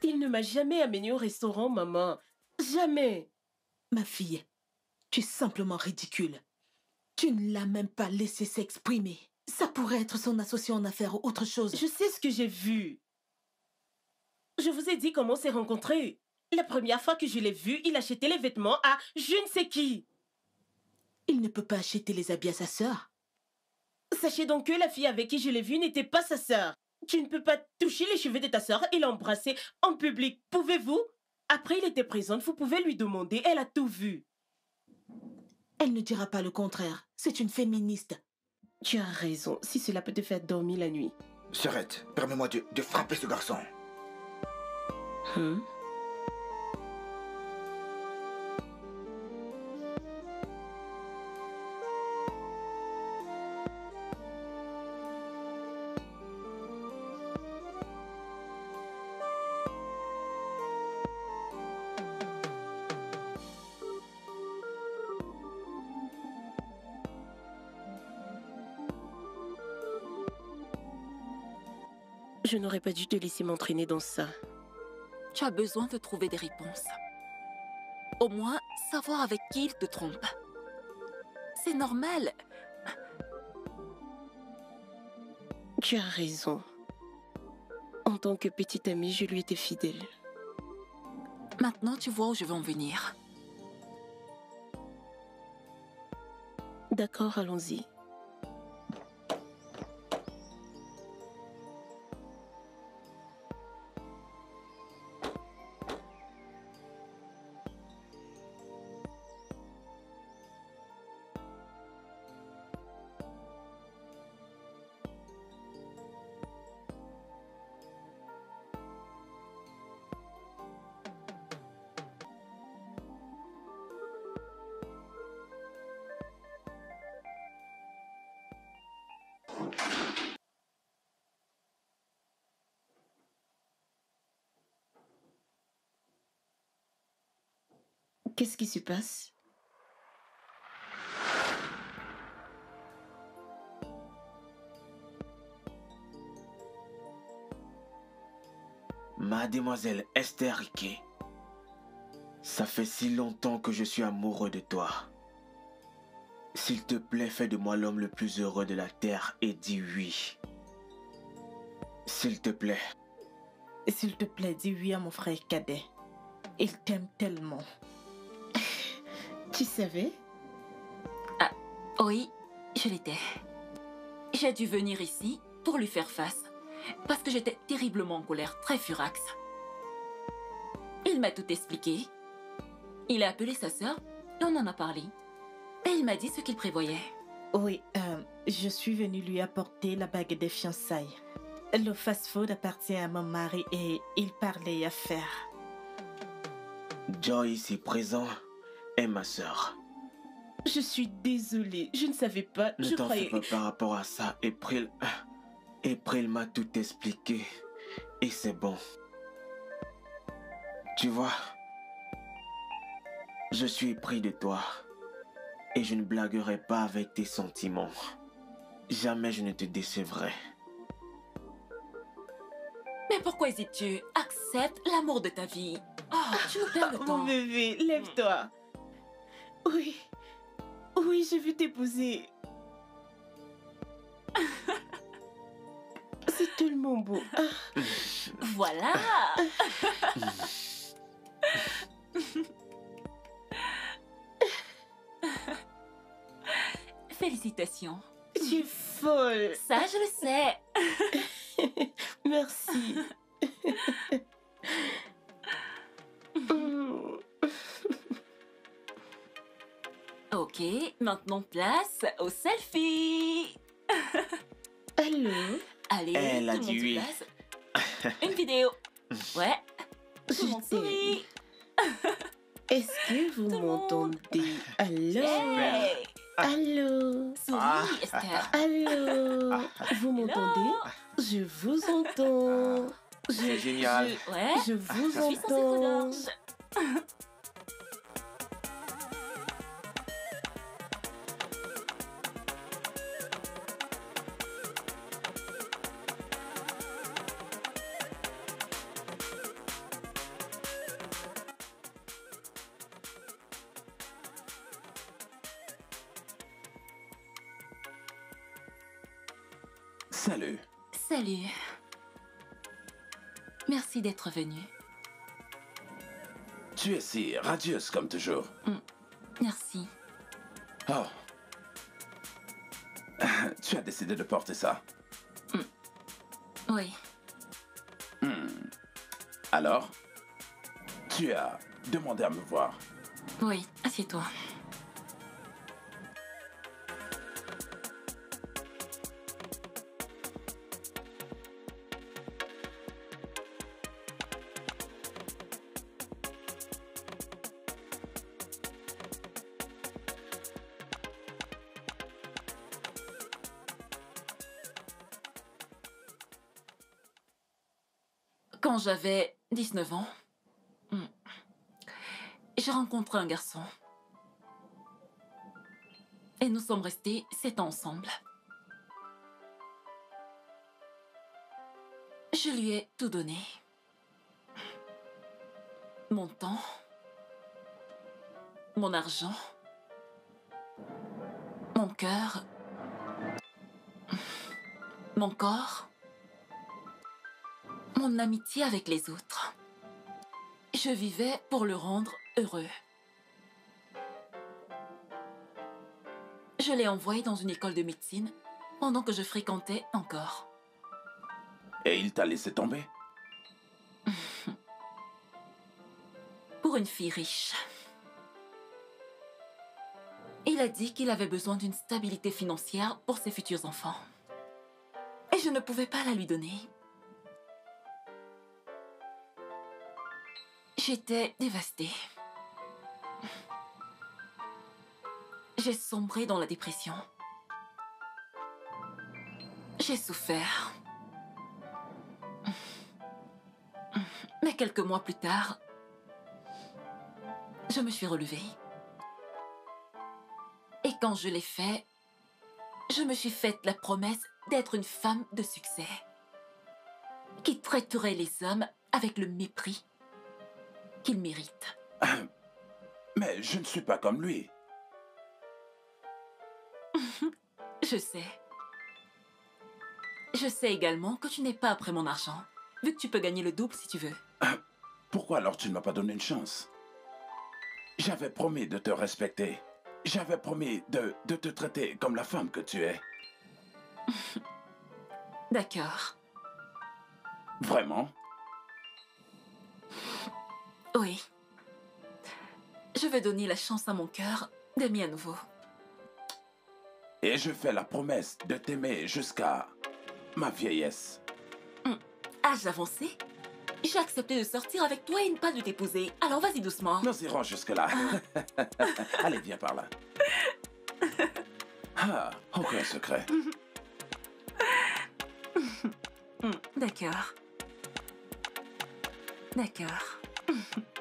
Il ne m'a jamais amené au restaurant, maman. Jamais. Ma fille, tu es simplement ridicule. Tu ne l'as même pas laissé s'exprimer. Ça pourrait être son associé en affaires ou autre chose. Je sais ce que j'ai vu. Je vous ai dit comment on s'est rencontrés. La première fois que je l'ai vu, il achetait les vêtements à je ne sais qui. Il ne peut pas acheter les habits à sa sœur. Sachez donc que la fille avec qui je l'ai vu n'était pas sa sœur. Tu ne peux pas toucher les cheveux de ta sœur et l'embrasser en public. Pouvez-vous? Après, il était présent, vous pouvez lui demander. Elle a tout vu. Elle ne dira pas le contraire. C'est une féministe. Tu as raison, si cela peut te faire dormir la nuit. Sœurette, permets-moi de frapper ce garçon. Je n'aurais pas dû te laisser m'entraîner dans ça. Tu as besoin de trouver des réponses. Au moins, savoir avec qui il te trompe. C'est normal. Tu as raison. En tant que petite amie, je lui étais fidèle. Maintenant, tu vois où je veux en venir. D'accord, allons-y. Qu'est-ce qui se passe? Mademoiselle Esther Riquet, ça fait si longtemps que je suis amoureux de toi. S'il te plaît, fais de moi l'homme le plus heureux de la terre et dis oui. S'il te plaît. Et s'il te plaît, dis oui à mon frère cadet. Il t'aime tellement. Tu savais? Ah, oui, je l'étais. J'ai dû venir ici pour lui faire face. Parce que j'étais terriblement en colère, très furax. Il m'a tout expliqué. Il a appelé sa sœur et on en a parlé. Et il m'a dit ce qu'il prévoyait. Oui, je suis venue lui apporter la bague des fiançailles. Le fast-food appartient à mon mari et il parlait affaires. Joy ici présent est ma sœur. Je suis désolée, je ne savais pas. Ne t'en fais pas par rapport à ça. April m'a tout expliqué. Et c'est bon. Tu vois, je suis épris de toi. Et je ne blaguerai pas avec tes sentiments. Jamais je ne te décevrai. Mais pourquoi hésites-tu? Accepte l'amour de ta vie. Oh, tu nous perds le temps. Mon bébé, lève-toi. Oui, oui, j'ai vu t'épouser. C'est tellement beau. Voilà. Félicitations. Tu es folle. Ça, je le sais. Merci. Ok, maintenant place au selfie. Allô? Allez, Elle a tout le monde dit se oui. place. Une vidéo. Ouais. Tout le monde Je t'aime. sourit. Est-ce que vous Tout le monde. m'entendez? Allô? Hey. Allô? Souris, Esther. Allô? Vous m'entendez? Je vous entends. C'est génial. Ouais. Je vous Je suis sans entends. gorge. Salut. Salut. Merci d'être venu. Tu es si radieuse comme toujours. Merci. Oh. Tu as décidé de porter ça. Oui. Alors, tu as demandé à me voir. Oui, assieds-toi. Quand j'avais 19 ans, j'ai rencontré un garçon. Et nous sommes restés 7 ans ensemble. Je lui ai tout donné. Mon temps, mon argent, mon cœur, mon corps, mon amitié avec les autres. Je vivais pour le rendre heureux. Je l'ai envoyé dans une école de médecine pendant que je fréquentais encore. Et il t'a laissé tomber? Pour une fille riche. Il a dit qu'il avait besoin d'une stabilité financière pour ses futurs enfants. Et je ne pouvais pas la lui donner. J'étais dévastée. J'ai sombré dans la dépression. J'ai souffert. Mais quelques mois plus tard, je me suis relevée. Et quand je l'ai fait, je me suis faite la promesse d'être une femme de succès, qui traiterait les hommes avec le mépris qu'ils méritent. Mais je ne suis pas comme lui. Je sais. Je sais également que tu n'es pas après mon argent, vu que tu peux gagner le double si tu veux. Pourquoi alors tu ne m'as pas donné une chance? J'avais promis de te respecter. J'avais promis de te traiter comme la femme que tu es. D'accord. Vraiment? Oui. Je vais donner la chance à mon cœur d'aimer à nouveau. Et je fais la promesse de t'aimer jusqu'à ma vieillesse. Âge avancé? J'ai accepté de sortir avec toi et pas de t'épouser. Alors vas-y doucement. Nous irons jusque-là. Allez, viens par là. Ah, aucun secret. D'accord. D'accord.